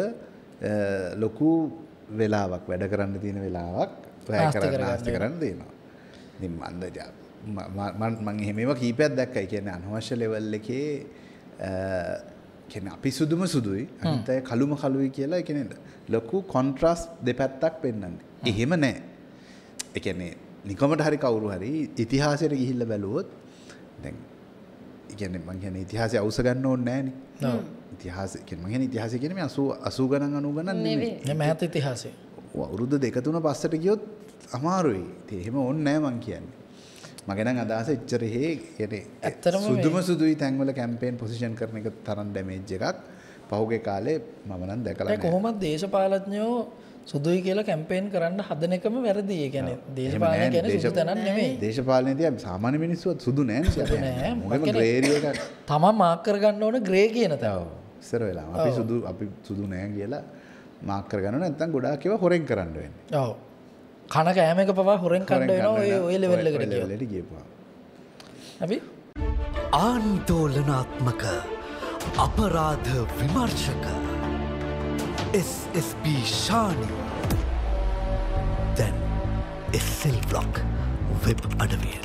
ලොකු වෙලාවක් වැඩ කරන්න තියෙන වෙලාවක් වැය කරන්න ආස්ති කරන්න දෙනවා. ඉතින් මන්ද මම එහෙම ඒවා කීපයක් දැක්කයි. කියන්නේ අනවශ්‍ය ලෙවල් එකේ කියන්නේ අපි සුදුම සුදුයි අනිත් අය කළුම කළුයි කියලා. ඒ කියන්නේ ලොකු කොන්ට්‍රාස්ට් දෙපැත්තක් පෙන්වන්නේ. එහෙම නැහැ. ඒ කියන්නේ නිකමට හරි කවුරු හරි ඉතිහාසයට ගිහිල්ලා බැලුවොත් දැන් ඒ කියන්නේ මම කියන්නේ ඉතිහාසය අවශ්‍ය ගන්න ඕනේ නැහනේ. ඔව්. ඉතිහාසය කියන්නේ මම කියන්නේ ඉතිහාසය කියන්නේ මේ අසූ ගණන් අනූ ගණන් නෙවෙයි.
මේ මෑත ඉතිහාසය.
අවුරුදු දෙක තුන පස්සට ගියොත් අමාරුයි. ඒ එහෙම ඕනේ නැහැ මං කියන්නේ. මගේ නම් අදහස එච්චර හේ කියන්නේ සුදුම සුදුයි තැන්වල කැම්පේන් පොසිෂන් කරන එක තරම් ඩැමේජ් එකක් පහුගිය කාලේ මම නම් දැකලා නැහැ.
කොහොමද දේශපාලඥයෝ සුදුයි කියලා කැම්පේන් කරන්න හදන එකම වැරදි. ඒ කියන්නේ දේශපාලනය කියන්නේ සුදු තැනක් නෙමෙයි.
දේශපාලනයේදී සාමාන්‍ය මිනිස්සුවත් සුදු නැහැ
සුදු නැහැ.
මොකෙම ග්‍රේ ඒරියා එකක්
තමන් මාක් කරගන්න ඕන ග්‍රේ කියන තැන.
ඔව්. ඉස්සර වෙලා අපි සුදු අපි සුදු නැහැ කියලා මාක් කරගන්න නැත්නම් ගොඩාක් ඒවා හොරෙන් කරන්න වෙන්නේ.
ඔව්. කන කෑම එක පවා හොරෙන් කන්න වෙනවා ඔය ඔය ලෙවල් එකට
ගියපුවා.
අපි
ආන්දෝලනාත්මක අපරාධ විමර්ශක එස් එස් පී ශානි දැන් එස් එල් බ්ලොග් වෙබ් අඩවිය.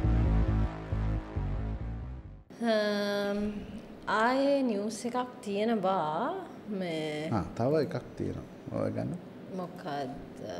ආයේ නිවුස් එකක් තියෙනවා මේ
ආ තව එකක් තියෙනවා. ඔය ගන්න.
මොකක්ද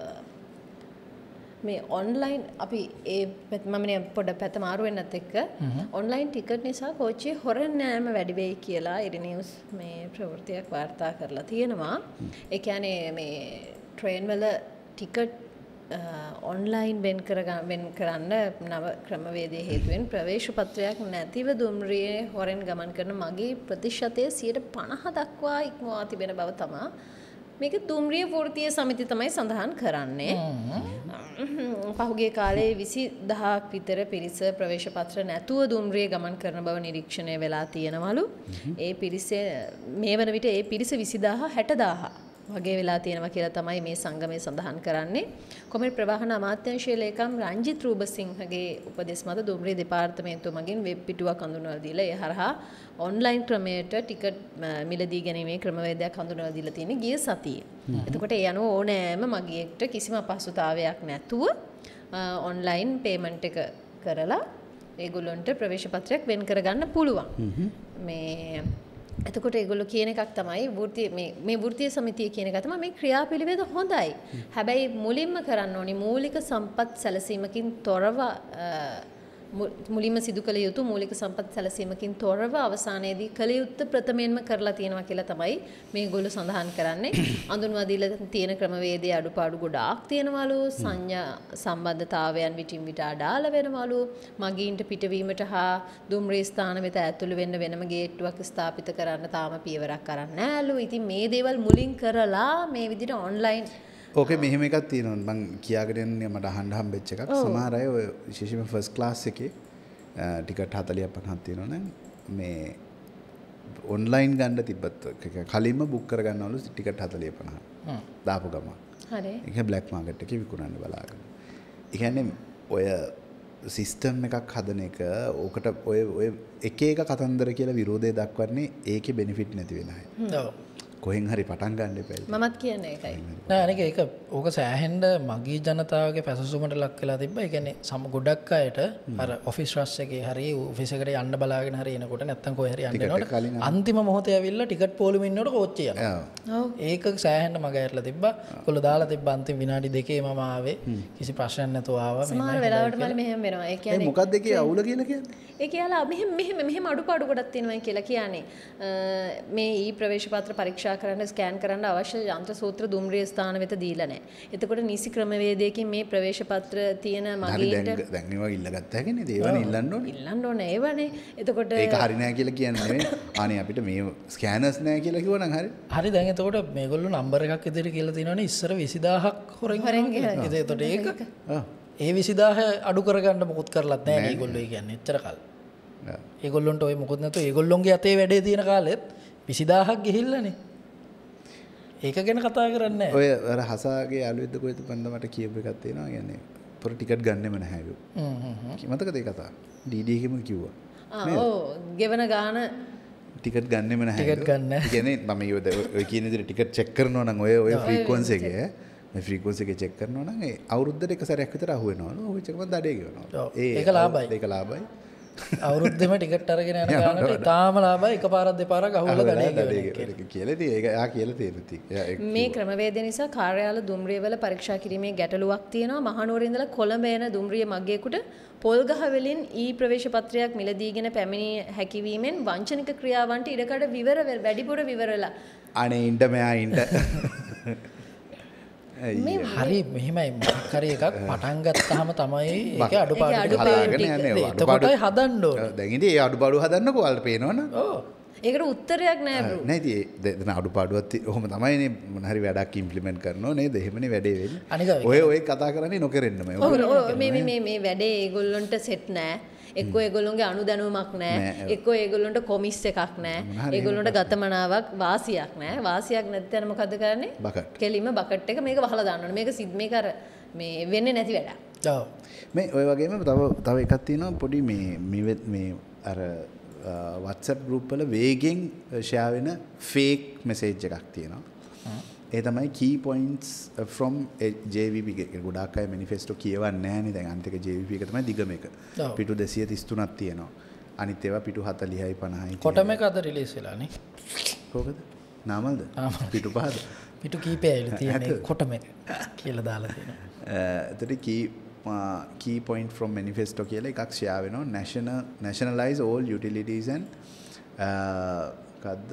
මේ ඔන්ලයින් අපි ඒ මම නේ පොඩ පැත්ත මාරු වෙන්නත් එක්ක ඔන්ලයින් ටිකට් නිසා කෝච්චියේ හොරෙන් නෑම වැඩි වෙයි කියලා ඉරි නිවුස් මේ ප්‍රවෘත්තියක් වාර්තා කරලා තියෙනවා. ඒ කියන්නේ මේ ට්‍රේන් වල ටිකට් ඔන්ලයින් වෙන් කරගන්න වෙන් කරන්න නව ක්‍රමවේදයේ හේතුවෙන් ප්‍රවේශ පත්‍රයක් නැතිව දුම්රියේ හොරෙන් ගමන් කරන මගේ ප්‍රතිශතය සියයට පනහ දක්වා ඉක්මවා තිබෙන බව තමයි මේක දුම්රිය වෘත්තීය සමිතිය තමයි සඳහන් කරන්නේ. පහුගිය කාලේ විසි දහසක් විතර පිරිස ප්‍රවේශ පත්‍ර නැතුව දුම්රිය ගමන් කරන බව නිරීක්ෂණය වෙලා තියෙනවලු. ඒ පිරිස මේ වන විට ඒ පිරිස විසි දාහ හැට දාහ වගේ වෙලා තියෙනවා කියලා තමයි මේ සංගමය සඳහන් කරන්නේ. කොමිටි ප්‍රවාහන අමාත්‍යාංශයේ ලේකම් රංජිත් රූබසිංහගේ උපදෙස් මත දුම්රිය දෙපාර්තමේන්තුව මගින් වෙබ් පිටුවක් හඳුන්වලා දීලා ඒ හරහා ඔන්ලයින් ක්‍රමයට ටිකට් මිලදී ගැනීමේ ක්‍රමවේදයක් හඳුන්වලා දීලා තියෙන්නේ ගිය සතියේ. එතකොට ඒ අනුව ඕනෑම මගියෙක්ට කිසිම අපහසුතාවයක් නැතුව ඔන්ලයින් පේමන්ට් එක කරලා ඒගොල්ලන්ට ප්‍රවේශ පත්‍රයක් වෙන් කරගන්න පුළුවන්. මේ එතකොට ඒගොල්ලෝ කියන එකක් තමයි වෘත්තීය මේ මේ වෘත්තීය සමිතිය කියන එක තමයි මේ ක්‍රියාපිළිවෙල හොඳයි. හැබැයි මුලින්ම කරන්න ඕනි මූලික සම්පත් සැලසීමකින් තොරව මුලින්ම සිදු කළ යුතු මූලික සම්පත් සැලසීමකින් තොරව අවසානයේදී කළ යුත්තේ ප්‍රථමයෙන්ම කරලා තියෙනවා කියලා තමයි මේගොල්ලෝ සඳහන් කරන්නේ. අඳුන්වා දීලා තියෙන ක්‍රමවේදයේ අඩුපාඩු ගොඩාක් තියෙනවලු, සංඥා සම්බන්ධතාවයන් විටින් විට අඩාල වෙනවලු, මගීන්ට පිටවීමට හා දුම්රිය ස්ථාන වෙත ඇතුළු වෙන්න වෙනම ගේට්ටුවක් ස්ථාපිත කරන්න තාම පියවරක් කරන්නේ නැලු. ඉතින් මේ දේවල් මුලින් කරලා මේ විදිහට ඔන්ලයින්
ඕකේ මෙහෙම එකක් තියෙනවා මම කියාගෙන යන්නේ මට අහන්න හම්බෙච්ච එකක්. සමහර අය ඔය විශේෂයෙන්ම ෆස්ට් ක්ලාස් එකේ ටිකට් හතලිස් පනහක් තියෙනවා නම් මේ ඔන්ලයින් ගන්න තිබ්බත් කලින්ම බුක් කරගන්නවලු ටිකට් හතලිස් පනහ. දාපු ගම. හරි. ඒක බ්ලැක් මාකට් එකේ විකුණන්න බලාගෙන. ඒ කියන්නේ ඔය සිස්ටම් එකක් හදන එක ඕකට ඔය ඔය එක එක කතන්දර කියලා විරෝධය දක්වන්නේ ඒකේ බෙනිෆිට් නැති වෙන අය. ඔව්. කොහෙන් හරි පටන් ගන්න එපා.
මමත් කියන්නේ ඒකයි.
නෑ අනික ඒක ඕක සෑහෙන්න මගී ජනතාවගේ පැසසුමට ලක් වෙලා තිබ්බා. ඒ කියන්නේ සම ගොඩක් අයට අර ඔෆිස් රෂ් එකේ හරි ඔෆිස් එකට යන්න බලාගෙන හරි එනකොට නැත්තම් කොහේ හරි යන්න එනකොට අන්තිම මොහොතේ ඇවිල්ලා ටිකට් පොලිමේ ඉන්නකොට කෝච්චිය යනවා. ඔව්. ඒක සෑහෙන්න මග ඇරලා තිබ්බා. ඒගොල්ලෝ දාලා තිබ්බා අන්තිම විනාඩි දෙකේ මම ආවේ. කිසි ප්‍රශ්නයක් නැතුව ආවා.
සමහර වෙලාවට මම මෙහෙම වෙනවා. ඒ කියන්නේ
ඒ මොකක්ද ඒකේ අවුල කියලා කියන්නේ?
ඒ කියලා මෙහෙම මෙහෙම මෙහෙම අඩුපාඩු ගොඩක් තියෙනවා කියලා කියන්නේ. මේ ඊ ප්‍රවේශ පත්‍ර පරීක්ෂා කරන්න ස්කෑන් කරන්න අවශ්‍ය යන්ත්‍ර සූත්‍ර දුම්රිය ස්ථාන වෙත දීලා නැහැ. එතකොට නිසි ක්‍රමවේදයකින් මේ ප්‍රවේශ පත්‍ර තියෙන මගීන්ට
දැන් ඒවා ඉල්ලගත්ත හැකිනේ. ඒවනේ ඉල්ලන්න ඕනේ.
ඉල්ලන්න ඕනේ ඒවනේ. එතකොට
ඒක හරි නෑ කියලා කියන්නේ නෙමෙයි. අනේ අපිට මේ ස්කෑනර්ස් නෑ කියලා කිව්වනම් හරි.
හරි දැන් එතකොට මේගොල්ලෝ නම්බර් එකක් ඉදිරියට කියලා තියෙනවනේ ඉස්සර විසිදාහක් හොරෙන්
හොරෙන්
ගියා. එතකොට ඒක ඒ විසිදාහ අඩු කරගන්න මොකුත් කරලත් නැහැ මේගොල්ලෝ. ඒ කියන්නේ එච්චර කල්. ඒගොල්ලොන්ට ඔය මොකුත් නැතුව ඒගොල්ලොන්ගේ අතේ වැඩේ තියෙන කාලෙත් විසිදාහක් ගිහිල්ලානේ. ඒක ගැන කතා කරන්නේ
ඔය අර හසාගේ යාළුවෙක්ද කොහෙද පන්ද මට කියපු එකක් තියෙනවා. කියන්නේ පොර ටිකට් ගන්නෙම නැහැ කිව්වා. හ්ම් හ්ම්. මතකද ඒ කතාව? ඩීඩී එකෙම කිව්වා.
ආ ඔව් ගෙවන ගාන
ටිකට් ගන්නෙම නැහැ.
ටිකට් ගන්න.
ඒ කියන්නේ මම ඔය කියන විදිහට ටිකට් චෙක් කරනවා නම් ඔය ඔය ෆ්‍රීකවන්සි එකේ මේ ෆ්‍රීකවන්සි එකේ චෙක් කරනවා නම් ඒ අවුරුද්දට එක සැරයක් විතර අහු වෙනවලු. ඔය චෙක් මම දඩේ ගෙවනවා.
ඒක ලාභයි.
ඒක ලාභයි.
අවුරුද්දෙම ටිකට් අරගෙන යන ගානට ඉතාම ලාභයි. එකපාරක් දෙපාරක් අහුවලා ගණේ
කියලා ඉතින් ඒක එයා කියලා තියෙනවා.
මේ ක්‍රමවේදය නිසා කාර්යාල දුම්රියවල පරීක්ෂා කිරීමේ ගැටලුවක් තියෙනවා. මහනුවර ඉඳලා කොළඹ එන දුම්රිය මග්ගයෙකුට පොල්ගහ වලින් ඊ ප්‍රවේශ පත්‍රයක් මිලදීගෙන පැමිණිය හැකිවීමෙන් වංචනික ක්‍රියාවන්ට ඉඩකඩ විවර වැඩිපුර විවරලා
අනේ ඉන්න මෙයා ඉන්න
හරි මෙහෙමයි මොකක් හරි එකක් පටන් ගත්තාම තමයි ඒක අඩුපාඩු
හදාගෙන
යන්නේ. එතකොටයි හදන්න ඕනේ.
දැන් ඉතින් ඒ අඩුපාඩු හදන්නකො ඔයාලට පේනවනේ.
ඔව්. ඒකට උත්තරයක් නෑ බ්‍රෝ.
නෑ ඉතින් දැන් අඩුපාඩුවත් ඔහොම තමයිනේ මොන හරි වැඩක් ඉම්ප්ලිමන්ට් කරනවා නේද? එහෙමනේ වැඩේ වෙන්නේ. ඔය ඔය කතා කරන්නේ නොකරෙන්නම.
ඔව් මේ මේ මේ වැඩේ ඒගොල්ලන්ට සෙට් නෑ. එක්කෝ ඒගොල්ලොන්ගේ අනුදැනුමක් නැහැ. එක්කෝ ඒගොල්ලොන්ට කොමිස් එකක් නැහැ. ඒගොල්ලොන්ට ගතමනාවක් වාසියක් නැහැ. වාසියක් නැත්නම් මොකද කරන්නේ?
බකට්.
කෙලින්ම බකට් එක මේක වහලා දාන්න ඕනේ. මේක සිත් මේක අර මේ වෙන්නේ නැති වැඩක්.
ඔව්.
මේ ඔය වගේම තව තව එකක් තියෙනවා පොඩි මේ මේ අර WhatsApp group වල වේගෙන් ෂෙයා වෙන fake message එකක් තියෙනවා. ඒ තමයි key points from J V P එක. ගොඩාක් අය manifesto කියවන්නේ නැහැ නේ. දැන් අන්තික J V P එක තමයි දිගම එක. පිටු දෙසිය තිස් තුනක් තියෙනවා. අනිත් ඒවා පිටු හතලිහයි පනහයි.
කොටම එක අද රිලීස් වෙලා නේ.
කොහොමද? නාමල්ද? පිටු පහද?
පිටු කීපයයිලු තියෙන්නේ කොටම එක කියලා දාලා තියෙනවා.
එතකොට key key point from manifesto කියලා එකක් ෂෙයා වෙනවා. national nationalize all utilities and කද්ද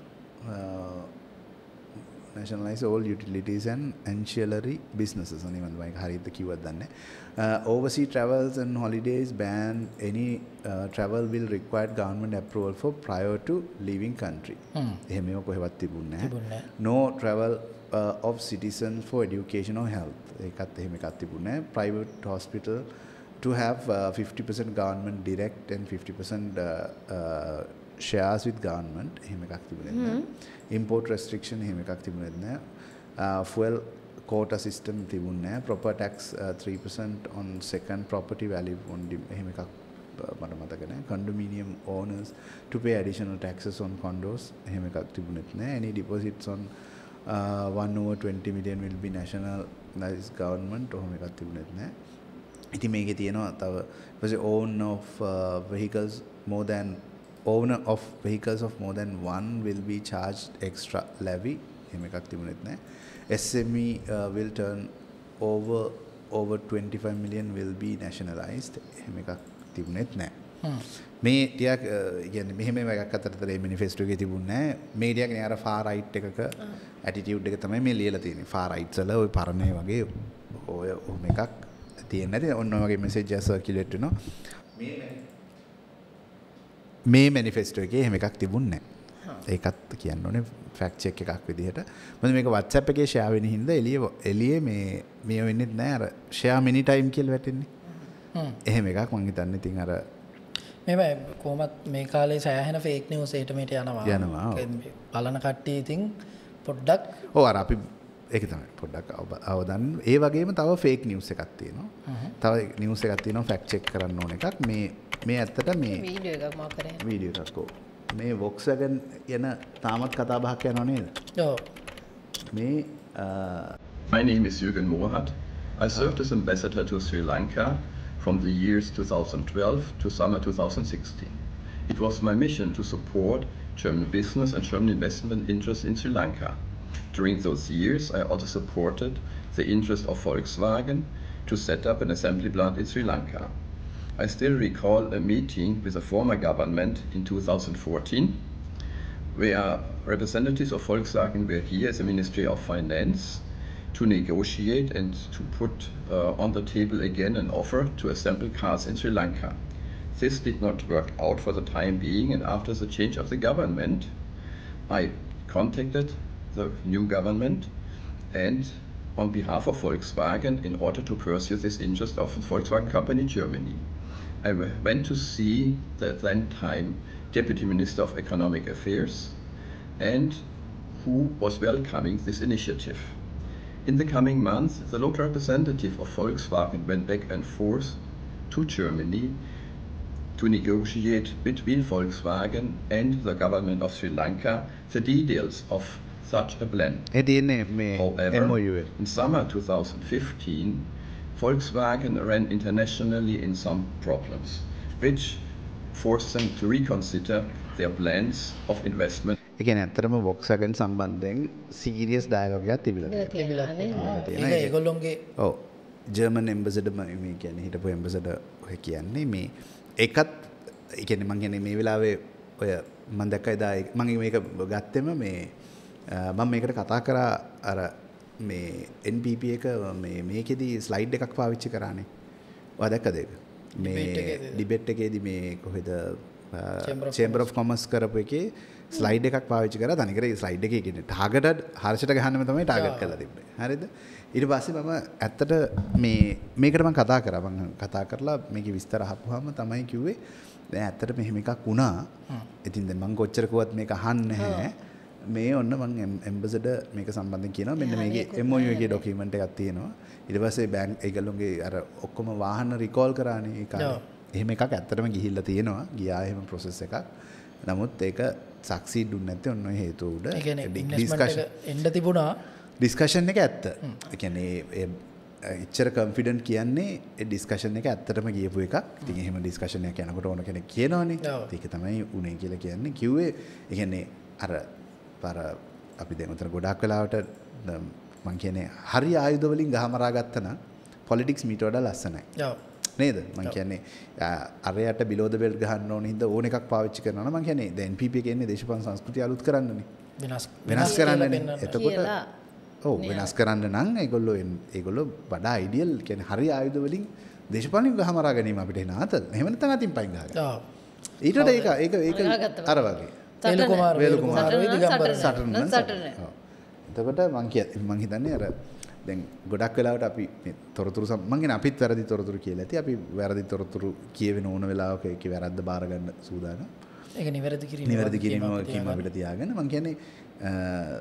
nationalize all utilities and ancillary businesses. අනේ මම මේක හරියට කිව්වද දන්නේ. Overseas travels and holidays ban any uh, travel will require government approval for prior to leaving country. එහෙම මේක කොහෙවත් තිබුණේ නැහැ. No travel uh, of citizens for education or health. ඒකත් එහෙම එකක් තිබුණේ නැහැ. Private hospital to have uh, fifty percent government direct and fifty percent uh, uh, shares with government. එහෙම එකක් තිබුණේ නැහැ. Import restriction එහෙම එකක් තිබුණේ නැහැ. fuel quota system තිබුණේ නැහැ. proper tax uh, three percent on second property value only එහෙම එකක් මට මතක නැහැ. condominium owners to pay additional taxes on condos එහෙම එකක් තිබුණෙත් නැහැ. any deposits on uh, one over twenty million will be nationalized government ඔහොම එකක් තිබුණෙත් නැහැ. ඉතින් මේකේ තියෙනවා තව ඊපස්සේ own of uh, vehicles more than owner of vehicles of more than one will be charged extra levy එහෙම එකක් තිබුණෙත් නැහැ. S M E uh, will turn over over twenty-five million will be nationalized එහෙම එකක් තිබුණෙත් නැහැ. මේ ටිකක් කියන්නේ මෙහෙම එකක් අතරතර මේ manifesto එකේ තිබුණේ නැහැ. මේ ටිකක් නේ අර far right එකක attitude එක තමයි මේ ලියලා තියෙන්නේ. far right වල ওই පරණේ වගේ ඔය ඔහොම එකක් තියෙන්නේ නැති ඔන්න ඔය වගේ message එක circulate වෙනවා. මේ මේ manifesto එකේ එහෙම එකක් තිබුණේ නැහැ. ඒකත් කියන්න ඕනේ ෆැක්ට් චෙක් එකක් විදිහට. මොකද මේක WhatsApp එකේ share වෙන හින්දා එළිය එළියේ මේ මේ වෙන්නේ නැහැ අර share many time කියලා වැටෙන්නේ. හ්ම්. එහෙම එකක් මම හිතන්නේ ඉතින් අර
මේ කොහොමත් මේ කාලේ සෑහෙන ෆේක් නිවුස් එකට මෙට යනවා.
යනවා.
බලන කට්ටිය ඉතින් පොඩ්ඩක්
ඔව් අර අපි ඒක තමයි පොඩ්ඩක් අවදාන ඒ වගේම තව ෆේක් නිවුස් එකක් තියෙනවා. තව නිවුස් එකක් තියෙනවා ෆැක්ට් චෙක් කරන්න ඕන එකක්. මේ මේ ඇත්තට මේ
වීඩියෝ එකක් මම කරේ.
වීඩියෝ එකක් ඔව්. මේ Volkswagen යන තාමත් කතා බහක් යනවා නේද?
ඔව්.
මේ
My name is Jürgen Mohat. I served as ambassador to Sri Lanka from the years two thousand twelve to summer two thousand sixteen. It was my mission to support German business and German investment interests in Sri Lanka. During those years, I also supported the interest of Volkswagen to set up an assembly plant in Sri Lanka. I still recall a meeting with the former government in two thousand fourteen, where representatives of Volkswagen were here as a Ministry of Finance to negotiate and to put uh, on the table again an offer to assemble cars in Sri Lanka. This did not work out for the time being, and after the change of the government, I contacted the new government and on behalf of Volkswagen in order to pursue this interest of the Volkswagen company in Germany. I went to see the then time Deputy Minister of Economic Affairs and who was welcoming this initiative. In the coming months, the local representative of Volkswagen went back and forth to Germany to negotiate between Volkswagen and the government of Sri Lanka the details of such a plan. However, in summer two thousand fifteen, Volkswagen ran internationally in some problems, which forced them to reconsider their plans of investment.
ඒ කියන්නේ ඇත්තටම Volkswagen සම්බන්ධයෙන් serious dialogue එකක් තිබිලා
තියෙනවා. ඒක ඒගොල්ලෝගේ
ඔව් German ambassador මේ කියන්නේ හිටපු ambassador ඔය කියන්නේ මේ ඒකත් ඒ කියන්නේ මම කියන්නේ මේ වෙලාවේ ඔය මම දැක්ක එදා මම මේක ගත්තෙම මේ මම මේකට කතා කරා අර මේ N P P එක මේ මේකෙදි ස්ලයිඩ් එකක් පාවිච්චි කරානේ. ඔයා දැක්කද ඒක? මේ ඩිබේට් එකේදී මේ කොහෙද Chamber of Commerce කරපු එකේ ස්ලයිඩ් එකක් පාවිච්චි කරා. තනිකර ඒ ස්ලයිඩ් එකේ කියන්නේ ටාගටඩ් හර්ෂට ගහන්නම තමයි ටාගට් කරලා තිබ්බේ. හරිද? ඊට පස්සේ මම ඇත්තට මේ මේකට මම කතා කරා. මම කතා කරලා මේකේ විස්තර අහපුවාම තමයි කිව්වේ දැන් ඇත්තට මෙහෙම එකක් වුණා. ඉතින් දැන් මම කොච්චර කිව්වත් මේක අහන්නේ නැහැ. මේ ඔන්න මම ambassador මේක සම්බන්ධයෙන් කියනවා මෙන්න මේකේ M O U එකේ document එකක් තියෙනවා. ඊට පස්සේ බැංක් ඒගොල්ලෝගේ අර ඔක්කොම වාහන recall කරානේ ඒ කාලේ. එහෙම එකක් ඇත්තටම ගිහිල්ලා තියෙනවා. ගියා එහෙම process එකක්. නමුත් ඒක succeed දුන්නේ නැත්තේ ඔන්න ඔය හේතුව උඩ.
discussion එන්න තිබුණා.
discussion එක ඇත්ත. ඒ කියන්නේ එච්චර confident කියන්නේ ඒ discussion එක ඇත්තටම ගියපු එකක්. ඉතින් එහෙම discussion එකක් යනකොට ඕන කෙනෙක් කියනවනේ. ඒක තමයි උනේ කියලා කියන්නේ. කිව්වේ ඒ කියන්නේ අර අර අපි දැන් උතන ගොඩාක් වෙලාවට මම කියන්නේ හරි ආයුධ වලින් ගහමරා ගත්තා නම් පොලිටික්ස් මීට වඩා ලස්සනයි.
ඔව්.
නේද? මම කියන්නේ අරයට below the belt ගහන්න ඕන හින්දා ඕන එකක් පාවිච්චි කරනවා නම් මම කියන්නේ දැන් N P P එකේ ඉන්නේ දේශපාලන සංස්කෘතිය අලුත් කරන්නනේ.
වෙනස්
වෙනස් කරන්නනේ. එතකොට ඔව් වෙනස් කරන්න නම් ඒගොල්ලෝ ඒගොල්ලෝ වඩා අයිඩියල් කියන්නේ හරි ආයුධ වලින් දේශපාලනික ගහමරා ගැනීම අපිට එන ආතල්. එහෙම නැත්නම් අතින් පයින් ගහගන්න. ඔව්. ඊට ඒක ඒක ඒක අර වගේ.
වේලු කුමාර
වේලු කුමාර දිගම්බර සටන සටන. එතකොට මං කිය මං හිතන්නේ අර දැන් ගොඩක් වෙලාවට අපි මේ තොරතුරු මං කියන්නේ අපිත් වැරදි තොරතුරු කියලා ඇති. අපි වැරදි තොරතුරු කියවෙන ඕන වෙලාවක ඒකේ වැරද්ද බාර ගන්න සූදානම්.
ඒක නිවැරදි කිරීම
නිවැරදි කිරීම කීම අපිට තියාගන්න. මං කියන්නේ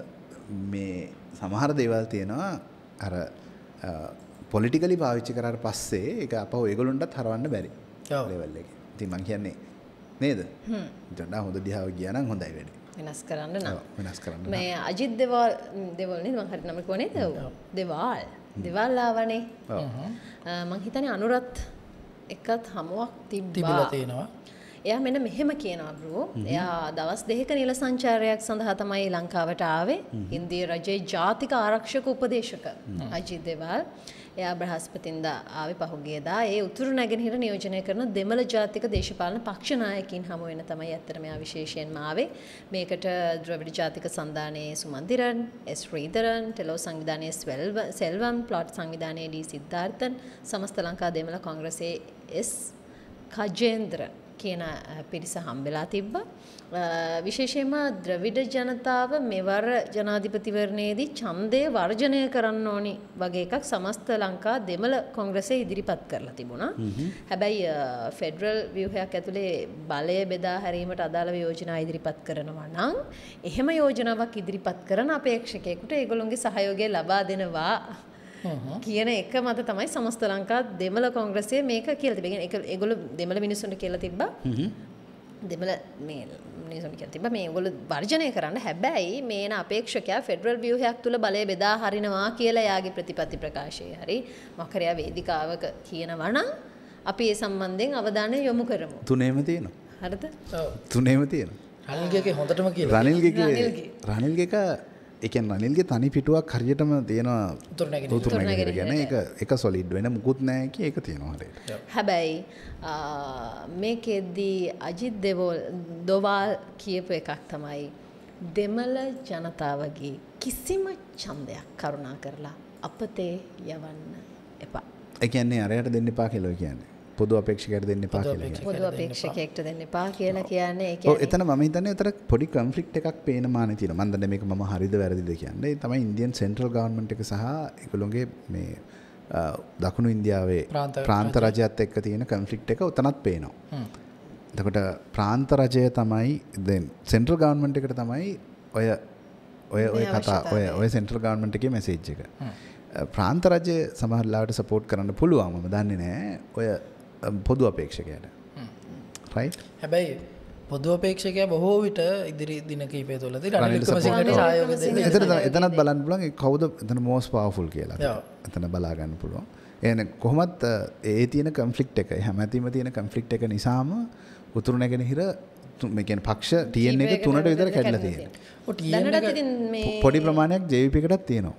මේ සමහර දේවල් තියෙනවා අර පොලිටිකලි පාවිච්චි කරාට පස්සේ ඒක අපව ඒගොල්ලන්ටත් හරවන්න බැරි ලෙවල් එකේ. ඉතින් මං කියන්නේ නේද? හ්ම්. ඉතින් හොඳ දිහාව ගියා නම් හොඳයි වැඩේ.
වෙනස් කරන්න නම්.
වෙනස් කරන්න.
මේ අජිත් දෙවල් දෙවල් නේද මං හරියට නම කිව්ව නේද? දෙවල්. දෙවල් ආවනේ. ඔව්. මං හිතන්නේ අනුරත් එක්කත් හමුවක් තිබ්බා.
තිබිලා තියෙනවා.
එයා මෙන්න මෙහෙම කියනවා බ්‍රෝ. එයා දවස් දෙකක නිල සංචාරයක් සඳහා තමයි ලංකාවට ආවේ. ඉන්දිය රජයේ ජාතික ආරක්ෂක උපදේශක අජිත් දෙවල්. එයා බ්‍රහස්පතින්දා ආවේ පහුගියදා. ඒ උතුරු නැගෙනහිර නියෝජනය කරන දෙමළ ජාතික දේශපාලන පක්ෂ නායකින් හමු වෙන තමයි ඇත්තටම එයා විශේෂයෙන්ම ආවේ. මේකට ද්‍රවිඩ ජාතික සන්ධානයේ සුමන්දිරන්, එස් ශ්‍රීධරන්, ටෙලෝ සංවිධානයේ සෙල්වම්, ප්ලොට් සංවිධානයේ ඩී සිද්ධාර්ථන්, සමස්ත ලංකා දෙමළ කොංග්‍රසයේ එස් කජේන්ද්‍ර කියන පිරිස හම්බෙලා තිබ්බා. විශේෂයෙන්ම ද්‍රවිඩ ජනතාව මෙවර ජනාධිපතිවරණයේදී ඡන්දය වර්ජනය කරන්න ඕනි වගේ එකක් සමස්ත ලංකා දෙමළ කොංග්‍රසයේ ඉදිරිපත් කරලා තිබුණා. හැබැයි ෆෙඩරල් ව්‍යුහයක් ඇතුලේ බලය බෙදා හැරීමට අදාළ යෝජනා ඉදිරිපත් කරනවා නම් එහෙම යෝජනාවක් ඉදිරිපත් කරන අපේක්ෂකයෙකුට ඒගොල්ලොන්ගේ සහයෝගය ලබා දෙනවා කියන එක මත තමයි සමස්ත ලංකා දෙමළ කොංග්‍රසය මේක කියලා තිබෙන්නේ. ඒක ඒගොල්ලෝ දෙමළ මිනිස්සුන්ට කියලා තිබ්බා. දෙමළ මේ මිනිස්සුන්ට කියලා තිබ්බා මේ ඒගොල්ලෝ වර්ජනය කරන්න. හැබැයි මේන අපේක්ෂකයා ෆෙඩරල් ව්‍යුහයක් තුල බලය බෙදා හරිනවා කියලා යාගේ ප්‍රතිපත්ති ප්‍රකාශයේ හරි මොකක්hariya වේදිකාවක කියනවා නම් අපි ඒ සම්බන්ධයෙන් අවධානය යොමු කරමු.
තුනේම තියෙනවා.
හරිද?
ඔව්. තුනේම තියෙනවා.
රනිල්ගේ හොඳටම කියලා.
රනිල්ගේ රනිල්ගේ එක ඒ කියන්නේ රනිල්ගේ තනි පිටුවක් හරියටම තියෙනවා උතුරු නැගෙනහිර ගැන. ඒක එක සොලිඩ් වෙන මුකුත් නැහැ කිය ඒක තියෙනවා හරියට.
හැබැයි මේකෙදී අජිත් දෙවල් දොවාල් කියපු එකක් තමයි දෙමළ ජනතාවගේ කිසිම ඡන්දයක් කරුණා කරලා අපතේ යවන්න එපා.
ඒ කියන්නේ අරයට දෙන්න එපා කියලා කියන්නේ. පොදු අපේක්ෂකයට දෙන්න එපා කියලා කියන්නේ.
පොදු අපේක්ෂකයෙක්ට දෙන්න එපා කියලා කියන්නේ ඒ
කියන්නේ. ඔව් එතන මම හිතන්නේ උතර පොඩි කොන්ෆ්ලික්ට් එකක් පේන මානේ තියෙනවා. මම දන්නේ මේක මම හරිද වැරදිද කියන්නේ. ඒ තමයි ඉන්දියන් සෙන්ට්‍රල් ගවර්න්මන්ට් එක සහ ඒගොල්ලෝගේ මේ දකුණු ඉන්දියාවේ ප්‍රාන්ත රජයත් එක්ක තියෙන කොන්ෆ්ලික්ට් එක උතනත් පේනවා. එතකොට ප්‍රාන්ත රජය තමයි දැන් සෙන්ට්‍රල් ගවර්න්මන්ට් එකට තමයි ඔය ඔය ඔය කතා ඔය ඔය සෙන්ට්‍රල් ගවර්න්මන්ට් එකේ මැසේජ් එක. ප්‍රාන්ත රජය සමහර ලාවට සපෝට් කරන්න පුළුවන් මම දන්නේ නැහැ. ඔය පොදු අපේක්ෂකයට. රයිට්?
හැබැයි පොදු අපේක්ෂකයා බොහෝ විට ඉදිරි දින කිහිපය තුළදී රනිල් වික්‍රමසිංහට සහයෝගය දෙන්නේ.
එතන එතනත් බලන්න පුළුවන් කවුද එතන most powerful කියලා. එතන බලා ගන්න පුළුවන්. එන්නේ කොහොමත් ඒ තියෙන කොන්ෆ්ලික්ට් එක හැමතිම තියෙන කොන්ෆ්ලික්ට් එක නිසාම උතුරු නැගෙනහිර මේ කියන්නේ පක්ෂ T N එක තුනට විතර කැඩලා තියෙනවා.
ඔව් T N එක
පොඩි ප්‍රමාණයක් J V P එකටත් තියෙනවා.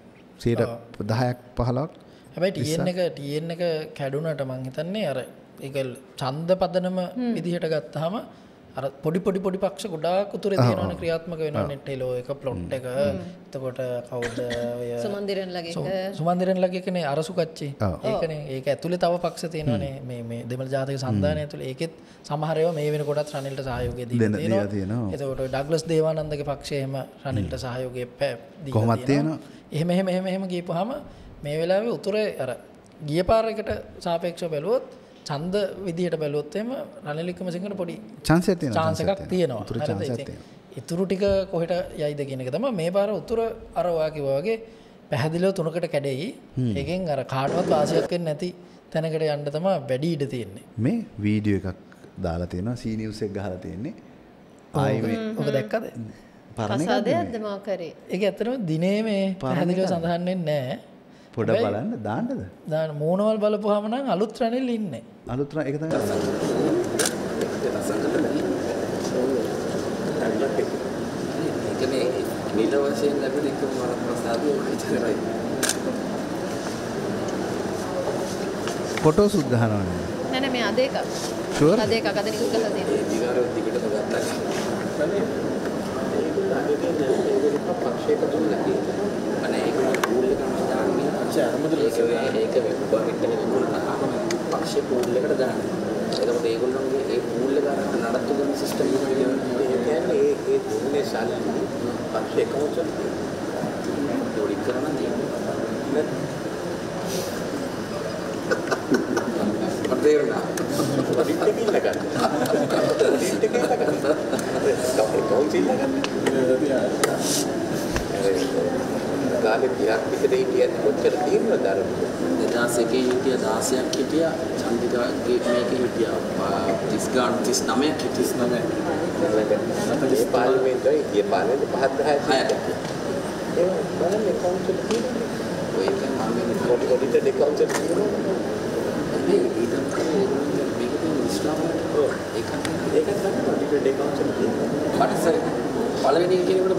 දහයක් පහළොවක්.
හැබැයි T N එක T N එක කැඩුනට මං හිතන්නේ අර ඒක ඡන්ද පදනම විදිහට ගත්තාම අර පොඩි පොඩි පොඩි පක්ෂ ගොඩාක් උතුරේ තියෙනවනේ ක්‍රියාත්මක වෙනවනේ ටෙලෝ එක ප්ලොට් එක එතකොට කවුද ඔය
සුමන්දිරන්ලගේ එක
සුමන්දිරන්ලගේ එකනේ අරසු කච්චි ඒකනේ ඒක ඇතුලේ තව පක්ෂ තියෙනවනේ මේ මේ දෙමළ ජාතික සන්ධානය ඇතුලේ ඒකෙත් සමහර ඒවා මේ වෙනකොටත් රනිල්ට සහයෝගය දීලා තියෙනවා එතකොට ඩග්ලස් දේවානන්දගේ පක්ෂය එහෙම රනිල්ට සහයෝගය දීලා
කොහොමද තියෙනවා
එහෙම එහෙම එහෙම එහෙම ගියපුවාම මේ වෙලාවේ උතුරේ අර ගිය පාරකට සාපේක්ෂව බැලුවොත් ඡන්ද විදියට බැලුවොත් එහෙම රනිල් වික්‍රමසිංහට පොඩි
chance එකක් තියෙනවා.
chance එකක් තියෙනවා. උතුරු chance එකක් තියෙනවා. ඉතුරු ටික කොහෙට යයිද කියන එක තමයි මේ පාර උතුර අර ඔයා කිව්වා වගේ පැහැදිලිව තුනකට කැඩෙයි. ඒකෙන් අර කාටවත් වාසියක් වෙන්නේ නැති තැනකට යන්න තමයි වැඩි ඉඩ තියෙන්නේ.
මේ වීඩියෝ එකක් දාලා තියෙනවා C News එක ගහලා තියෙන්නේ. ආයි මේ
ඔබ දැක්කද?
පරණයක්ද මොකරේ?
ඒක ඇත්තටම දිනේ මේ පැහැදිලිව සඳහන් වෙන්නේ නැහැ.
පොඩ බලන්න දාන්නද?
දාන්න මූණවල් බලපුවාම නම් අලුත් රනිල් ඉන්නේ.
අලුත් රනිල් ඒක තමයි.
ඒකනේ නිල වශයෙන් ලැබෙන එකම වරක් ප්‍රසාදය විතරයි.
ෆොටෝස් උත් ගහනවා නේ.
නෑ නෑ මේ අද එක.
ෂුවර්?
අද එකක් අද නිකුත් කරලා තියෙනවා.
ඒ දිගාරෝ දිගටම ගත්තා. ඒගොල්ලෝ අදේ පක්ෂයක තුනක් අනේ ඒගොල්ලෝ පූල් එකකට දාන්නේ අච්චා අරමුදල ඒක ඒක වෙබ්බාගෙට ඒගොල්ලෝ පක්ෂේ පූල් එකට දාන්නේ. එතකොට ඒගොල්ලෝගේ ඒ පූල් එක අරන් නඩත්තු කරන සිස්ටම් එක කියන්නේ ඒ ඒ දුන්නේ සල්ලි පක්ෂේ කවුච පොඩි කරන දේ. අපේරුණා. පොඩි දෙකින් ලගන්න. පොඩි දෙකින් ලගන්න. කවුරු කවුරු ඉල්ලගන්න. කාලේ තිහක් විතර හිටියත් කොච්චර තියෙනවද අර
දෙදාස් එකේ හිටියා දාසයක් හිටියා චන්දිකාගේ මේකේ හිටියා තිස් ගාන තිස් නවයක් තිස් නවයක්
අපේ පාර්ලිමේන්තුවේ හිටිය පාර්ලිමේන්තු පහක් දහයක් ඒ බලන්න කවුන්සල් තියෙනවා
ඔය එක මම
කොටි කොටිට දෙකවුන්සල් තියෙනවා
මේ ඊටත් කලින් මේක තියෙන ඉස්ලාමයට ඒකත්
ඒකත් ගන්න කොටිට දෙකවුන්සල් තියෙනවා
මට සර් පළවෙනි කෙනෙකුට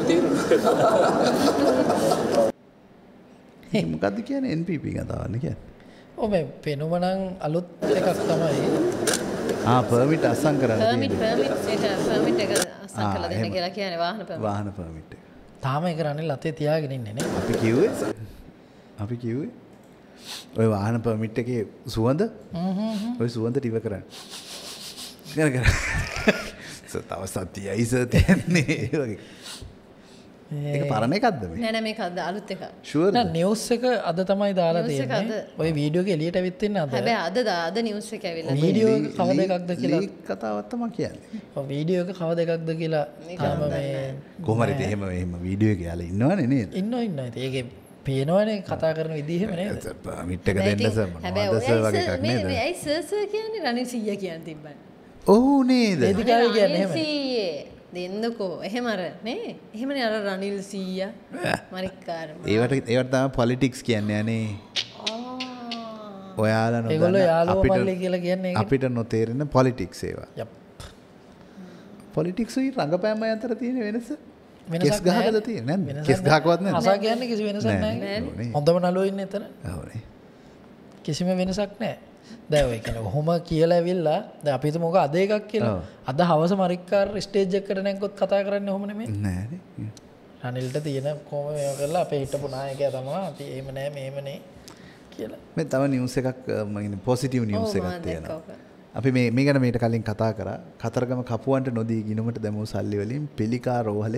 තේරුණා
මොකද්ද කියන්නේ N P P කතාවන්නේ කියන්නේ
ඔය මේ පෙනුමනම් අලුත් එකක් තමයි
ආ පර්මිට් අස්සම් කරන්න
පර්මිට් පර්මිට් එක පර්මිට් එක අස්සම් කරලා දෙන්න කියලා කියන්නේ වාහන පර්මිට්
වාහන පර්මිට් එක
තාම ඒක රනිල් අතේ තියාගෙන ඉන්නේ නේ
අපි කිව්වේ අපි කිව්වේ ඔය වාහන පර්මිට් එකේ සුවඳ ඔය සුවඳ ටිව කරන්න කර කර තව සතියයි සර් තියන්නේ ඒ වගේ ඒක පරණ එකක්ද මේ
නෑ නෑ මේක අද අලුත් එකක්
ෂුවර්ද
නෑ නිවුස් එක අද තමයි දාලා
නිවුස් එක
තියෙන්නේ
අද.
ඔය වීඩියෝ එක එළියට ඇවිත් ඉන්නේ අද
හැබැයි අද අද නිවුස් එක ඇවිල්ලා
වීඩියෝ එක කවද එකක්ද කියලා
ලීක් කතාවක් තමයි කියන්නේ
ඔව් වීඩියෝ එක කවද එකක්ද කියලා තාම මේ
කොහොම හරි එහෙම එහෙම වීඩියෝ එක යාලා ඉන්නවනේ නේද
ඉන්නව ඉන්නව ඉතින් ඒකේ පේනවනේ කතා කරන විදිහ එහෙම නේද
පර්මිට් එක දෙන්න සර්
හැබැයි
මොනවද සර් වගේ එකක් නේද
මේ ඇයි සර් සර් කියන්නේ රනිල් සීයා කියන්නේ තිබ්බනේ
ඔව් නේද
වේදිකාවේ කියන්නේ එහෙම
සීයේ දෙන්නකෝ එහෙම අර නේ එහෙමනේ අර රනිල් සීයා මරික්කාර
ඒවට ඒවට තමයි පොලිටික්ස් කියන්නේ අනේ ඔයාලා නොදන්න
ඒගොල්ලෝ යාළුවෝ මල්ලි කියලා කියන්නේ ඒක
අපිට නොතේරෙන පොලිටික්ස් ඒවා
යප්
පොලිටික්ස් උයි රංගපෑම අතර තියෙන වෙනස
වෙනසක්
කෙස් ගහකද තියෙන්නේ නැද්ද කෙස් ගහකවත් නැද්ද
අසා කියන්නේ කිසි වෙනසක් නැහැ හොඳම නළුවෝ ඉන්නේ එතන
ඔව්නේ
කිසිම වෙනසක් නැහැ දැන් ඔය කියන්නේ කොහොම කියලා ඇවිල්ලා දැන් අපි හිතමු මොකද අද එකක් කියලා අද හවස මරික්කාර ස්ටේජ් එකකට නැංගොත් කතා කරන්නේ ඔහොම නෙමෙයි
නෑනේ
රනිල්ට තියෙන කොහොම මේව කරලා අපේ හිටපු നായකයා තමයි අපි එහෙම නෑ මෙහෙම නේ කියලා
මේ තව නිවුස් එකක් මම කියන්නේ පොසිටිව් නිවුස් එකක් තියෙනවා අපි මේ මේ ගැන මීට කලින් කතා කරා කතරගම කපුවන්ට නොදී ගිනුමට දැමූ සල්ලි වලින් පිළිකා රෝහලේ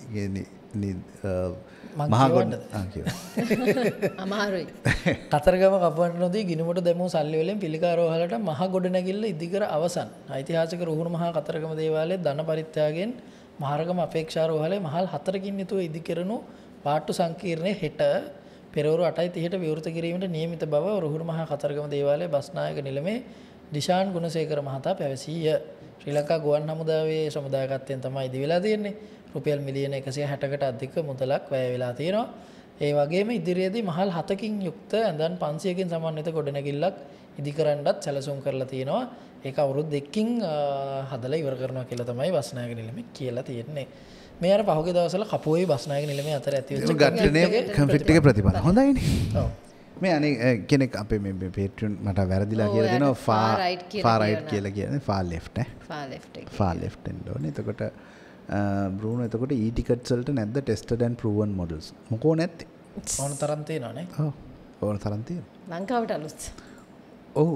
මහා ගොඩ
අමාරුයි
කතරගම කපුවන්ට නොදී ගිනුමට දැමූ සල්ලි වලින් පිළිකා රෝහලට මහා ගොඩ නැගිල්ල ඉදිකර අවසන් ඓතිහාසික රුහුණු මහා කතරගම දේවාලයේ ධන පරිත්‍යාගයෙන් මහරගම අපේක්ෂා රෝහලේ මහල් හතරකින් යුතුව ඉදිකරනු පාට්ටු සංකීර්ණයේ හෙට පෙරවරු අටයි තිහට විවෘත කිරීමට නියමිත බව රුහුණු මහා කතරගම දේවාලයේ බස්නායක නිලමේ දිශාන් ගුණසේකර මහතා පැවසීය. ශ්‍රී ලංකා ගුවන් හමුදාවේ සමුදායකත්වයෙන් තමයි ඉදි වෙලා තියෙන්නේ. රුපියල් මිලියන එකසිය හැටකට අධික මුදලක් වැය වෙලා තියෙනවා. ඒ වගේම ඉදිරියේදී මහල් හතකින් යුක්ත ඇඳන් පන්සියකින් සමන්විත ගොඩනැගිල්ලක් ඉදිකරන්නත් සැලසුම් කරලා තියෙනවා. ඒක අවුරුදු දෙකකින් හදලා ඉවර කරනවා කියලා තමයි බස්නායක නිලමේ කියලා තියෙන්නේ. මේ අර පහුගිය දවස්වල කපුවේ බස්නායක නිලමේ අතර ඇති වෙච්ච
ගැටනේ කන්ෆ්ලික්ට් එකේ ප්‍රතිඵල. හොඳයිනේ. ඔව්. මේ අනේ කෙනෙක් අපේ මේ පේට්‍රියන් මට වැරදිලා කියලා දෙනවා ෆා ෆා රයිට් කියලා කියන්නේ ෆා ලෙෆ්ට් ඈ
ෆා ලෙෆ්ට් එක
ෆා ලෙෆ්ට් එන්න ඕනේ. එතකොට බ්‍රූනෝ එතකොට ඊ ටිකට්ස් වලට නැද්ද ටෙස්ටඩ් ඇන්ඩ් ප්‍රූවන් මොඩල්ස් මොකෝ නැත්තේ
ඕන තරම් තියෙනවනේ.
ඔව් ඕන තරම් තියෙනවා
ලංකාවට අලුත්
ඔව්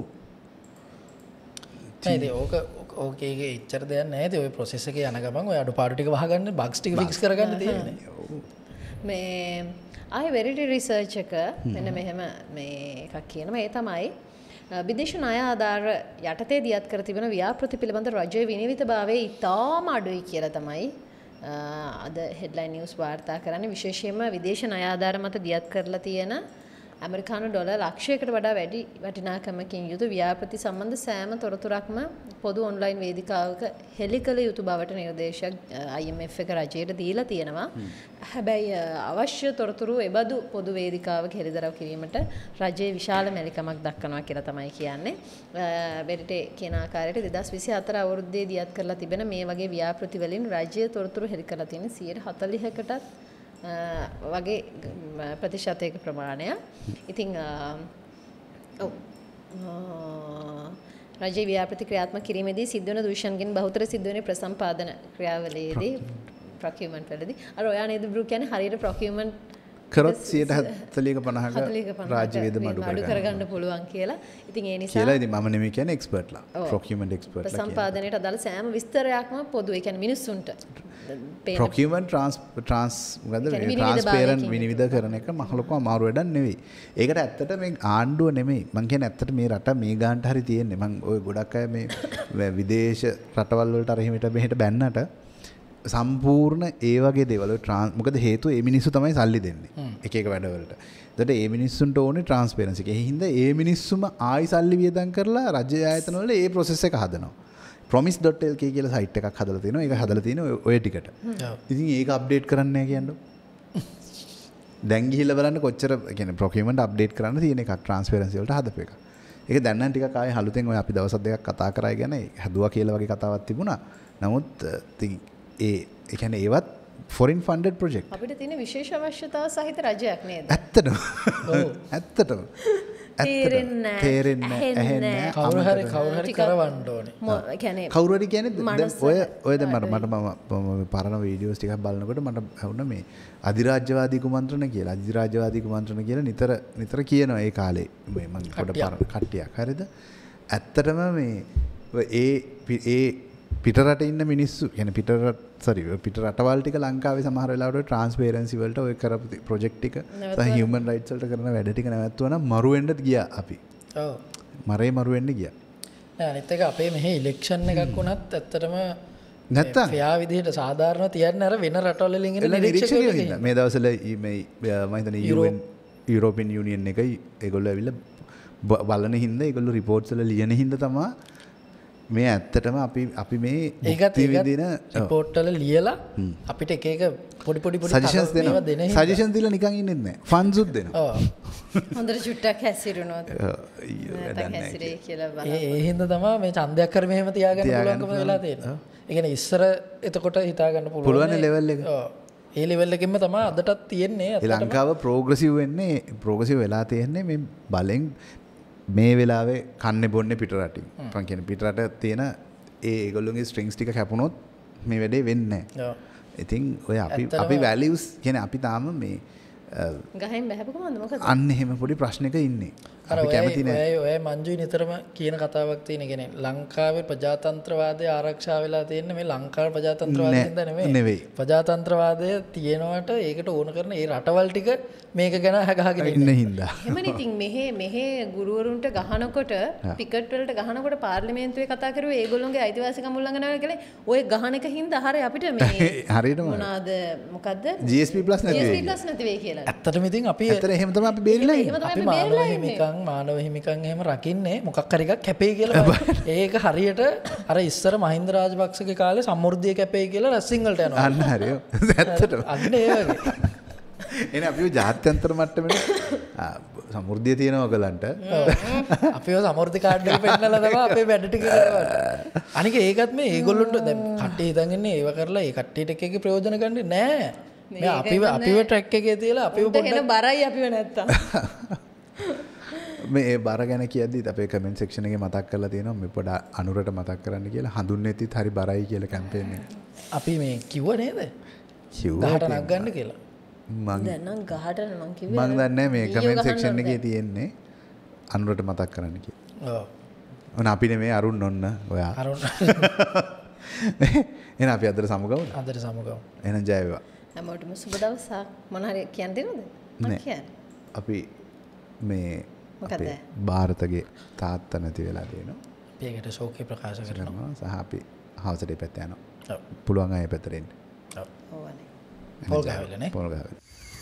නේද ඕක ඕකේ ඉච්චර දෙයක් නැහැ. ඔය ප්‍රොසෙස් එකේ යන ගමන් ඔය අඩුපාඩු ටික වහගන්න බග්ස් ටික ෆික්ස් කරගන්න තියෙන්නේ.
මේ ආයි වෙරිටි රිසර්ච් එක මෙන්න මෙහෙම මේ එකක් කියනවා. ඒ තමයි විදේශ ණය ආධාර යටතේ දියත් කර තිබෙන ව්‍යාපෘති පිළිබඳ රජයේ විනිවිදභාවයේ ඉතාම අඩුයි කියලා තමයි අද හෙඩ්ලයින් නිවුස් වාර්තා කරන්නේ. විශේෂයෙන්ම විදේශ ණය ආධාර මත දියත් කරලා තියෙන ඇමරිකානු ඩොලර් ලක්ෂයකට වඩා වැඩි වටිනාකමකින් යුතු ව්‍යාපෘති සම්බන්ධ සෑම තොරතුරක්ම පොදු ඔන්ලයින් වේදිකාවක හෙළි කළ යුතු බවට නිර්දේශයක් I M F එක රජයට දීලා තියෙනවා. හැබැයි අවශ්‍ය තොරතුරු එබඳු පොදු වේදිකාවක හෙළිදරව් කිරීමට රජයේ විශාල මැලිකමක් දක්වනවා කියලා තමයි කියන්නේ. වෙරිටේ කියන ආකාරයට දෙදහස් විසි හතර අවුරුද්දේ දියත් කරලා තිබෙන මේ වගේ ව්‍යාපෘති වලින් රජයේ තොරතුරු හෙළි කරලා තියෙන සියයට හතළිහකටත් වගේ ප්‍රතිශතයක ප්‍රමාණය. ඉතින් ඔව් රජයේ ව්‍යාපෘති ක්‍රියාත්මක කිරීමේදී සිද්ධ වන දූෂණකින් බහුතර සිද්ධ වෙන ප්‍රසම්පාදන ක්‍රියාවලියේදී ප්‍රොකියුමන්ට් වලදී අර ඔයා නේද බ්‍රූ කියන්නේ හරියට ප්‍රොකියුමන්ට්
කරොත් සියයට හතළිහක පනහක රාජ්‍ය වේදම අඩු
කරගන්න පුළුවන් කියලා. ඉතින් ඒ නිසා
කියලා ඉතින් මම නෙමෙයි කියන්නේ එක්ස්පර්ට්ලා. ප්‍රොකියුමන්ට් එක්ස්පර්ට්ලා.
ප්‍රසම්පාදනයට අදාළ සෑම විස්තරයක්ම පොදු. ඒ කියන්නේ මිනිස්සුන්ට
ප්‍රොකියුමන්ට් ට්‍රාන්ස් ට්‍රාන්ස් මොකද ට්‍රාන්ස්පේරන්ට් විනිවිද කරන එක මහ ලොකු අමාරු වැඩක් නෙවෙයි. ඒකට ඇත්තට මේ ආණ්ඩුව නෙමෙයි. මං කියන්නේ ඇත්තට මේ රට මේ ගානට හරි තියෙන්නේ. මං ওই ගොඩක් අය මේ විදේශ රටවල් වලට අර එහෙමට මෙහෙට බැන්නට සම්පූර්ණ ඒ වගේ දේවල් ට්‍රාන්ස් මොකද හේතුව ඒ මිනිස්සු තමයි සල්ලි දෙන්නේ එක එක වැඩවලට. ඒකට ඒ මිනිස්සුන්ට ඕනේ ට්‍රාන්ස්පරන්සි එක. ඒ හින්දා ඒ මිනිස්සුම ආයි සල්ලි වියදම් කරලා රජ්‍ය ආයතන වල ඒ ප්‍රොසෙස් එක හදනවා. promise dot l k කියලා සයිට් එකක් හදලා තිනවා. ඒක හදලා තියෙනවා ඔය ටිකට. ඉතින් ඒක අප්ඩේට් කරන්න නැහැ කියන්නේ. දැන් ගිහිල්ලා බලන්න කොච්චර කියන්නේ procurement අප්ඩේට් කරන්න තියෙන එකක් ට්‍රාන්ස්පරන්සි වලට හදපු එක. ඒක දැන් නම් ටිකක් ආයේ හලුතෙන් ඔය අපි දවස් දෙකක් කතා කරා ගැන හදුවා කියලා වගේ කතාවක් තිබුණා. නමුත් ඉතින් ඒ ඒ කියන්නේ ඒවත් foreign funded project.
අපිට තියෙන විශේෂ අවශ්‍යතාව සහිත රජයක් නේද?
ඇත්තටම. ඔව්. ඇත්තටම.
තේරෙන්නේ
තේරෙන්නේ ඇහෙන්නේ
කවුරු හරි කවුරු හරි කරවන්න ඕනේ.
මො කියන්නේ
කවුරු හරි කියන්නේ දැන් ඔය ඔය දැන් මට මට මම පරණ වීඩියෝස් ටිකක් බලනකොට මට වුණා මේ අධිරාජ්‍යවාදී කුමන්ත්‍රණ කියලා. අධිරාජ්‍යවාදී කුමන්ත්‍රණ කියලා නිතර නිතර කියනවා ඒ කාලේ මේ මම පොඩ පරණ කට්ටියක්. හරිද? ඇත්තටම මේ ඒ ඒ පිටරට ඉන්න මිනිස්සු කියන්නේ පිටරට සෝරි පිට රටවල් ටික ලංකාවේ සමහර වෙලාවට ට්‍රාන්ස්පරන්සි වලට ඔය කරපු ප්‍රොජෙක්ට් ටික සහ හියුමන් රයිට්ස් වලට කරන වැඩ ටික නැවතුවා නම් මරු වෙන්නත් ගියා අපි. ඔව්. මරේ මරු වෙන්න ගියා.
නෑ අනිත් එක අපේ මෙහි ඉලෙක්ෂන් එකක් වුණත් ඇත්තටම
නැත්තම්
ෆෙයා විදිහට සාධාරණ තියන්නේ අර වෙන රටවල වලින් එන නිරීක්ෂකයෝ
ඉන්න. මේ දවස්වල මේ මම හිතන්නේ යු එන් යුරෝපියන් යුනියන් එකයි ඒගොල්ලෝ ඇවිල්ලා බලන හින්දා ඒගොල්ලෝ රිපෝට්ස් වල ලියන හින්දා තමයි මේ ඇත්තටම අපි අපි මේ
මුක්ති විදින රිපෝට් වල ලියලා අපිට එක එක පොඩි පොඩි පොඩි
සජෙෂන්ස් දෙනවා. සජෙෂන්ස් දීලා නිකන් ඉන්නෙත් නැහැ. ෆන්ඩ්ස් උත් දෙනවා.
ඔව්. හොඳට චුට්ටක් හැසිරුණොත්. නැත්නම් හැසිරෙයි කියලා බලන්න.
ඒ ඒ හින්දා තමයි මේ ඡන්දයක් කර මෙහෙම තියාගන්න පුළුවන්කම වෙලා තියෙන්නේ. ඒ කියන්නේ ඉස්සර එතකොට හිතා ගන්න පුළුවන්.
පුළුවන් ලෙවල් එක.
ඔව්. ඒ ලෙවල් එකෙන්ම තමයි අදටත් තියෙන්නේ.
ලංකාව ප්‍රෝග්‍රෙසිව් වෙන්නේ ප්‍රෝග්‍රෙසිව් වෙලා තියෙන්නේ මේ බලෙන් මේ වෙලාවේ කන්නේ බොන්නේ පිට රටින්. මම කියන්නේ පිට රට තියෙන ඒ ඒගොල්ලෝගේ ස්ට්‍රින්ග්ස් ටික කැපුණොත් මේ වැඩේ වෙන්නේ නැහැ. ඉතින් ඔය අපි අපි වැලියුස් කියන්නේ අපි තාම මේ
ගහෙන් බහැපු කොහොමද මොකද?
අන්න එහෙම පොඩි ප්‍රශ්නක ඉන්නේ. අපි කැමති නෑ.
ඔය ඔය මංජුයි නිතරම කියන කතාවක් තියෙන කියන්නේ ලංකාවේ ප්‍රජාතන්ත්‍රවාදය ආරක්ෂා වෙලා තියෙන්නේ මේ ලංකාවේ ප්‍රජාතන්ත්‍රවාදයෙන් නෙමෙයි.
නෙවෙයි.
ප්‍රජාතන්ත්‍රවාදය තියෙනවට ඒකට ඕන කරන ඒ රටවල් ටික මේක ගැන අහගහගෙන
ඉන්න හින්දා.
එහෙමනේ ඉතින් මෙහෙ මෙහෙ ගුරුවරුන්ට ගහනකොට ටිකට් වලට ගහනකොට පාර්ලිමේන්තුවේ කතා කරුවේ ඒගොල්ලෝගේ අයිතිවාසිකම් උල්ලංඝනය කරලා ඔය ගහන එක හින්දා හරිය අපිට මේ
හරියටම
මොනවාද මොකද්ද
G S P plus නැති වෙයි.
G S P plus නැති වෙයි කියලා.
ඇත්තටම ඉතින් අපි
ඇත්තට එහෙම තමයි අපි බේරිලා ඉන්නේ.
අපි මානව හිමිකම් මානව හිමිකම් එහෙම රකින්නේ මොකක් හරි එකක් කැපෙයි කියලා. ඒක හරියට අර ඉස්සර මහින්ද රාජපක්ෂගේ කාලේ සම්මුර්ධිය කැපෙයි කියලා රැස්සිං වලට යනවා.
අන්න හරියෝ. ඇත්තටම.
අන්න ඒ වගේ.
එනේ අපි ජාත්‍යන්තර මට්ටමේ සම්මුර්ධිය තියෙනවා ඔයගලන්ට.
අපිව සම්මුර්ධි කාඩ් එක පෙන්නලා තමයි අපේ වැඩ ටික කරවන්නේ. අනික ඒකත් මේ ඒගොල්ලොන්ට දැන් කට්ටිය හිතන් ඉන්නේ ඒව කරලා ඒ කට්ටියට එක එක ප්‍රයෝජන ගන්නේ නෑ. මේ අපිව අපිව ට්‍රැක් එකේ තියලා අපිව
පොඩ්ඩක් බරයි අපිව නැත්තම්.
මේ බර ගැන කියද්දිත් අපේ කමෙන්ට් සෙක්ෂන් එකේ මතක් කරලා තියෙනවා මේ පොඩ අනුරට මතක් කරන්න කියලා හඳුන්නෙත්ත් හරි බරයි කියලා කැම්පේන් එක.
අපි මේ කිව්ව නේද?
කිව්වා.
ගහට නක් ගන්න කියලා.
මං
දැන් නම් ගහට මං කිව්වේ
මං දන්නේ මේ කමෙන්ට් සෙක්ෂන් එකේ තියෙන්නේ අනුරට මතක් කරන්න කියලා.
ඔව්.
ඔන්න අපි නෙමේ අරුන් ඔන්න ඔයා.
අරුන්.
එහෙනම් අපි අදට සමුගමු.
අදට සමුගමු.
එහෙනම් ජය වේවා.
හැමෝටම සුබ දවසක්. මොන හරි කියන්න දෙනවද? මම කියන්නේ.
අපි මේ අපේ ಭಾರತගේ තාත්තා නැති වෙලා තියෙනවා.
අපි ඒකට ශෝකේ ප්‍රකාශ කරනවා.
සහ අපි හවසට පැත්ත යනවා. ඔව්. පුළුවන් අය පැත්තට එන්න.
ඔව්. ඕවනේ. පොල් ගහවිලා නේ.
පොල් ගහවිලා.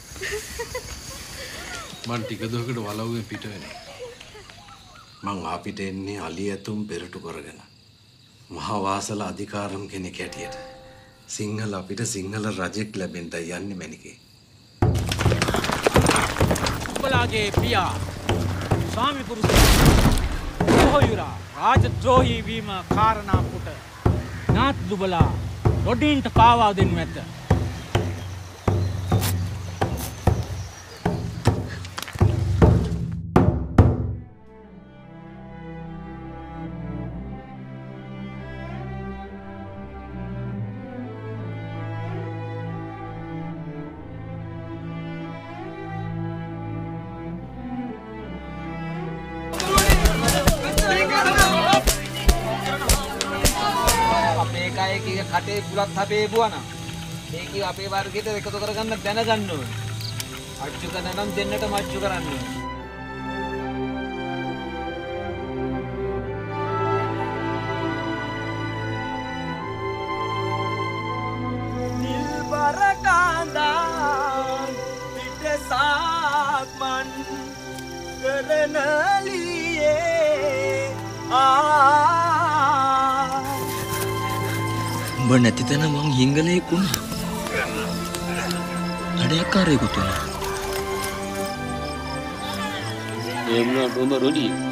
මං ටික දුරකට වලව්වෙන් පිට වෙනවා. මං ආපිට එන්නේ අලි ඇතුම් පෙරටු කරගෙන. මහා වාසල අධිකාරම් කෙනෙක් හැටියට. සිංහල අපිට සිංහල රජෙක් ලැබෙන්නයි යන්නේ මැනිකේ.
උඹලාගේ පියා ස්වාමි පුරුෂයා සොහොයුරා රාජද්‍රෝහී වීම කාරණා කොට නාත් දුබලා රොඩින්ට පාවා දෙනු ඇත.
කටේ පුලත් හපේ බුවනා. ඒක අපේ වර්ගයට එකතු කරගන්න දැනගන්න ඕනේ. අච්චු කරන නම් දෙන්නටම අච්චු කරන්න ඕනේ.
සක්මන් කරනලියේ ආ
උඹ නැති තැන මං හිංගලෙක් වුණා. අඩයක්කාරයෙකුත් වුණා.
ඒ වුණාට උඹ රොඩි